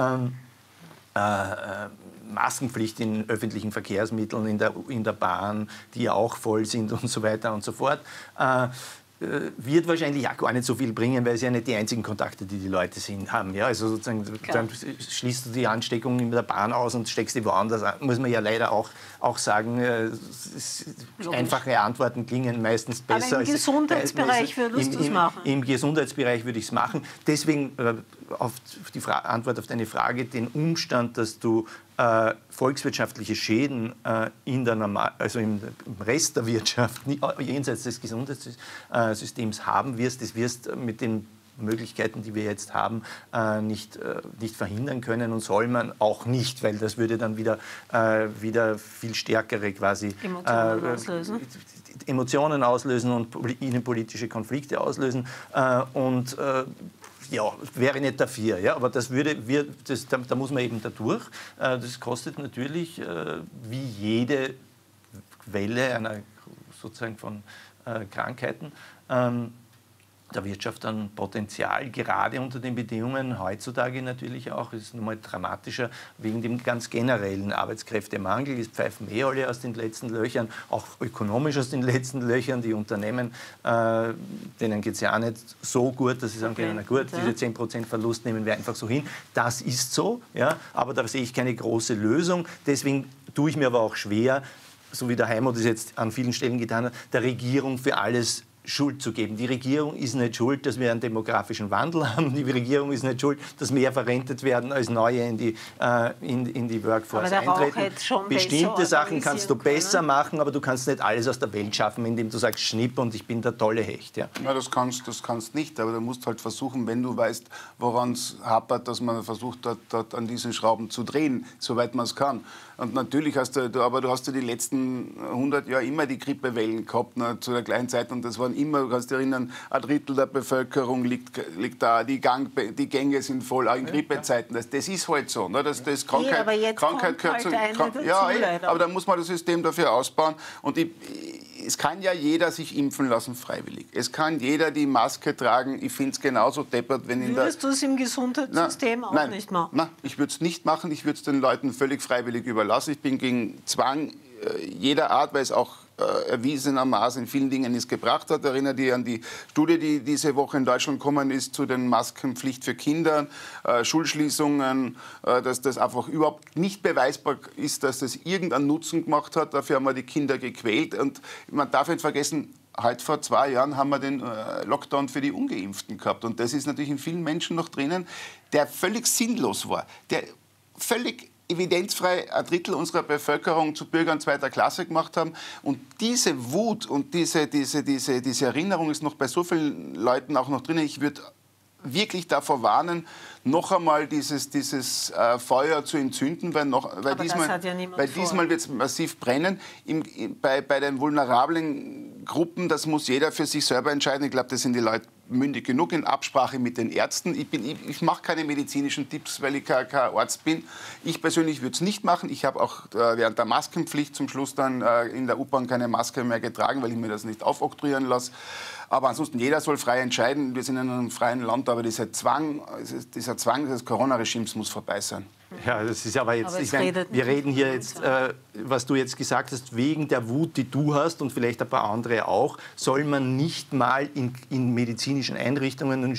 Speaker 4: Maskenpflicht in öffentlichen Verkehrsmitteln, in der Bahn, die ja auch voll sind und so weiter und so fort. Wird wahrscheinlich auch gar nicht so viel bringen, weil es ja nicht die einzigen Kontakte, die Leute haben. Ja, also sozusagen, dann schließt du die Ansteckung in der Bahn aus und steckst die woanders an. Muss man ja leider auch sagen, einfache Antworten klingen meistens besser.
Speaker 2: Aber im Gesundheitsbereich würdest du es machen?
Speaker 4: Im Gesundheitsbereich würde ich es machen. Deswegen auf die Antwort auf deine Frage, den Umstand, dass du volkswirtschaftliche Schäden im Rest der Wirtschaft, jenseits des Gesundheitssystems haben wirst, das wirst mit den Möglichkeiten, die wir jetzt haben, nicht verhindern können und soll man auch nicht, weil das würde dann wieder viel stärkere quasi Emotionen auslösen und innenpolitische Konflikte auslösen und ja, wäre nicht dafür, ja, aber da muss man eben da durch. Das kostet natürlich, wie jede Welle sozusagen von Krankheiten, der Wirtschaft dann Potenzial, gerade unter den Bedingungen heutzutage natürlich auch, ist nochmal dramatischer, wegen dem ganz generellen Arbeitskräftemangel. Es pfeifen alle aus den letzten Löchern, auch ökonomisch aus den letzten Löchern. Die Unternehmen, denen geht es ja auch nicht so gut, dass sie sagen können, na gut, diese 10% Verlust nehmen wir einfach so hin. Das ist so, ja, aber da sehe ich keine große Lösung. Deswegen tue ich mir aber auch schwer, so wie der Heimo das jetzt an vielen Stellen getan hat, der Regierung für alles Schuld zu geben. Die Regierung ist nicht schuld, dass wir einen demografischen Wandel haben. Die Regierung ist nicht schuld, dass mehr verrentet werden, als Neue in die Workforce eintreten. Bestimmte Sachen kannst du besser machen, aber du kannst nicht alles aus der Welt schaffen, indem du sagst, schnipp und ich bin der tolle Hecht. Ja,
Speaker 3: das kannst nicht, aber du musst halt versuchen, wenn du weißt, woran es hapert, dass man versucht, dort an diesen Schrauben zu drehen, soweit man es kann. Und natürlich hast du die letzten 100 Jahre immer die Grippewellen gehabt, ne, zu der gleichen Zeit. Und das waren immer, du kannst dich erinnern, ein Drittel der Bevölkerung liegt da, die Gänge sind voll, auch in Grippezeiten. Das ist halt so. Ne, das Krankheit,
Speaker 2: aber jetzt
Speaker 3: Krankheit
Speaker 2: kommt
Speaker 3: gehört
Speaker 2: halt
Speaker 3: zu. Aber da muss man das System dafür ausbauen. Und es kann ja jeder sich impfen lassen freiwillig. Es kann jeder die Maske tragen. Ich finde es genauso deppert, wenn
Speaker 2: Würdest du es im Gesundheitssystem auch nicht machen?
Speaker 3: Nein, ich würde es nicht machen. Ich würde es den Leuten völlig freiwillig überlassen. Ich bin gegen Zwang jeder Art, weil es auch erwiesenermaßen in vielen Dingen es gebracht hat. Erinnere dich an die Studie, die diese Woche in Deutschland gekommen ist, zu den Maskenpflicht für Kinder, Schulschließungen, dass das einfach überhaupt nicht beweisbar ist, dass das irgendeinen Nutzen gemacht hat. Dafür haben wir die Kinder gequält. Und man darf nicht vergessen, halt vor 2 Jahren haben wir den Lockdown für die Ungeimpften gehabt. Und das ist natürlich in vielen Menschen noch drinnen, der völlig sinnlos war, der völlig evidenzfrei ein Drittel unserer Bevölkerung zu Bürgern 2. Klasse gemacht haben. Und diese Wut und diese Erinnerung ist noch bei so vielen Leuten auch noch drin. Ich würde wirklich davor warnen, noch einmal dieses Feuer zu entzünden, weil diesmal wird es massiv brennen. Bei den vulnerablen Gruppen, das muss jeder für sich selber entscheiden. Ich glaube, das sind die Leute mündig genug in Absprache mit den Ärzten. Ich mache keine medizinischen Tipps, weil ich kein Arzt bin. Ich persönlich würde es nicht machen. Ich habe auch während der Maskenpflicht zum Schluss dann in der U-Bahn keine Maske mehr getragen, weil ich mir das nicht aufoktroyieren lasse. Aber ansonsten, jeder soll frei entscheiden. Wir sind in einem freien Land, aber dieser Zwang des Corona-Regimes muss vorbei sein.
Speaker 4: Ja, das ist aber jetzt, wir reden hier jetzt, was du jetzt gesagt hast, wegen der Wut, die du hast und vielleicht ein paar andere auch, soll man nicht mal in medizinischen Einrichtungen und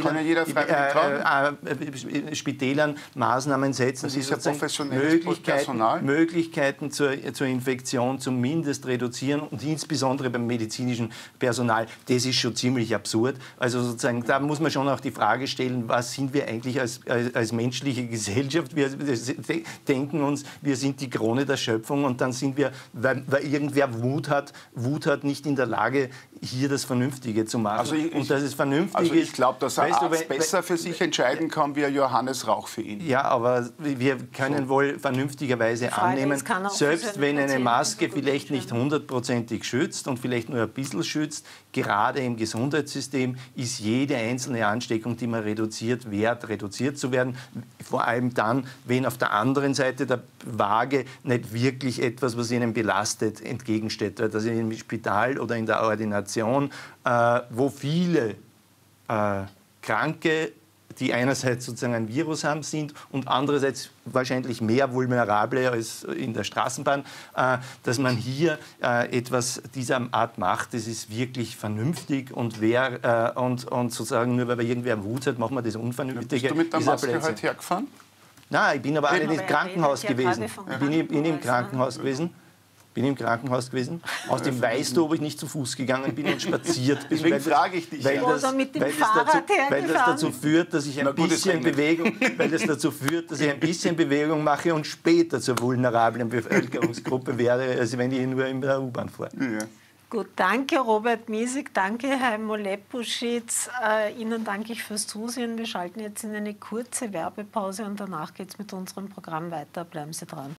Speaker 4: Spitälern Maßnahmen setzen,
Speaker 3: das ist ja professionelles Personal.
Speaker 4: Möglichkeiten zur Infektion zumindest reduzieren und insbesondere beim medizinischen Personal. Das ist schon ziemlich absurd. Also sozusagen, da muss man schon auch die Frage stellen, was sind wir eigentlich als menschliche Gesellschaft? Wir denken uns, wir sind die Krone der Schöpfung und dann sind wir, weil irgendwer Wut hat, nicht in der Lage, hier das Vernünftige zu machen. Und dass es vernünftig
Speaker 3: ich glaube, dass ein Arzt besser für sich entscheiden kann, wie ein Johannes Rauch für ihn.
Speaker 4: Ja, aber wir können wohl vernünftigerweise annehmen, selbst wenn eine Maske vielleicht nicht 100%ig schützt und vielleicht nur ein bisschen schützt, gerade im Gesundheitssystem ist jede einzelne Ansteckung, die man reduziert, wert, reduziert zu werden. Vor allem dann, wenn auf der anderen Seite der Waage nicht wirklich etwas, was ihnen belastet, entgegensteht. Also im Spital oder in der Ordination, wo viele Kranke, die einerseits sozusagen ein Virus haben, sind und andererseits wahrscheinlich mehr vulnerable als in der Straßenbahn, dass man hier etwas dieser Art macht, das ist wirklich vernünftig und sozusagen nur weil irgendwer Wut hat, machen wir das Unvernünftige.
Speaker 3: Bist du mit der Maske heute hergefahren?
Speaker 4: Nein, ich bin aber auch nicht im Krankenhaus gewesen. Ich bin im Krankenhaus gewesen. Außerdem weißt du, ob ich nicht zu Fuß gegangen bin und spaziert bin.
Speaker 3: Deswegen frage ich dich.
Speaker 4: Weil das dazu führt, dass ich ein bisschen Bewegung mache und später zur vulnerablen Bevölkerungsgruppe werde, als wenn ich nur in der U-Bahn fahre.
Speaker 2: Ja. Gut, danke Robert Miesig, danke Heimo Lepuschitz. Ihnen danke ich fürs Zusehen. Wir schalten jetzt in eine kurze Werbepause und danach geht es mit unserem Programm weiter. Bleiben Sie dran.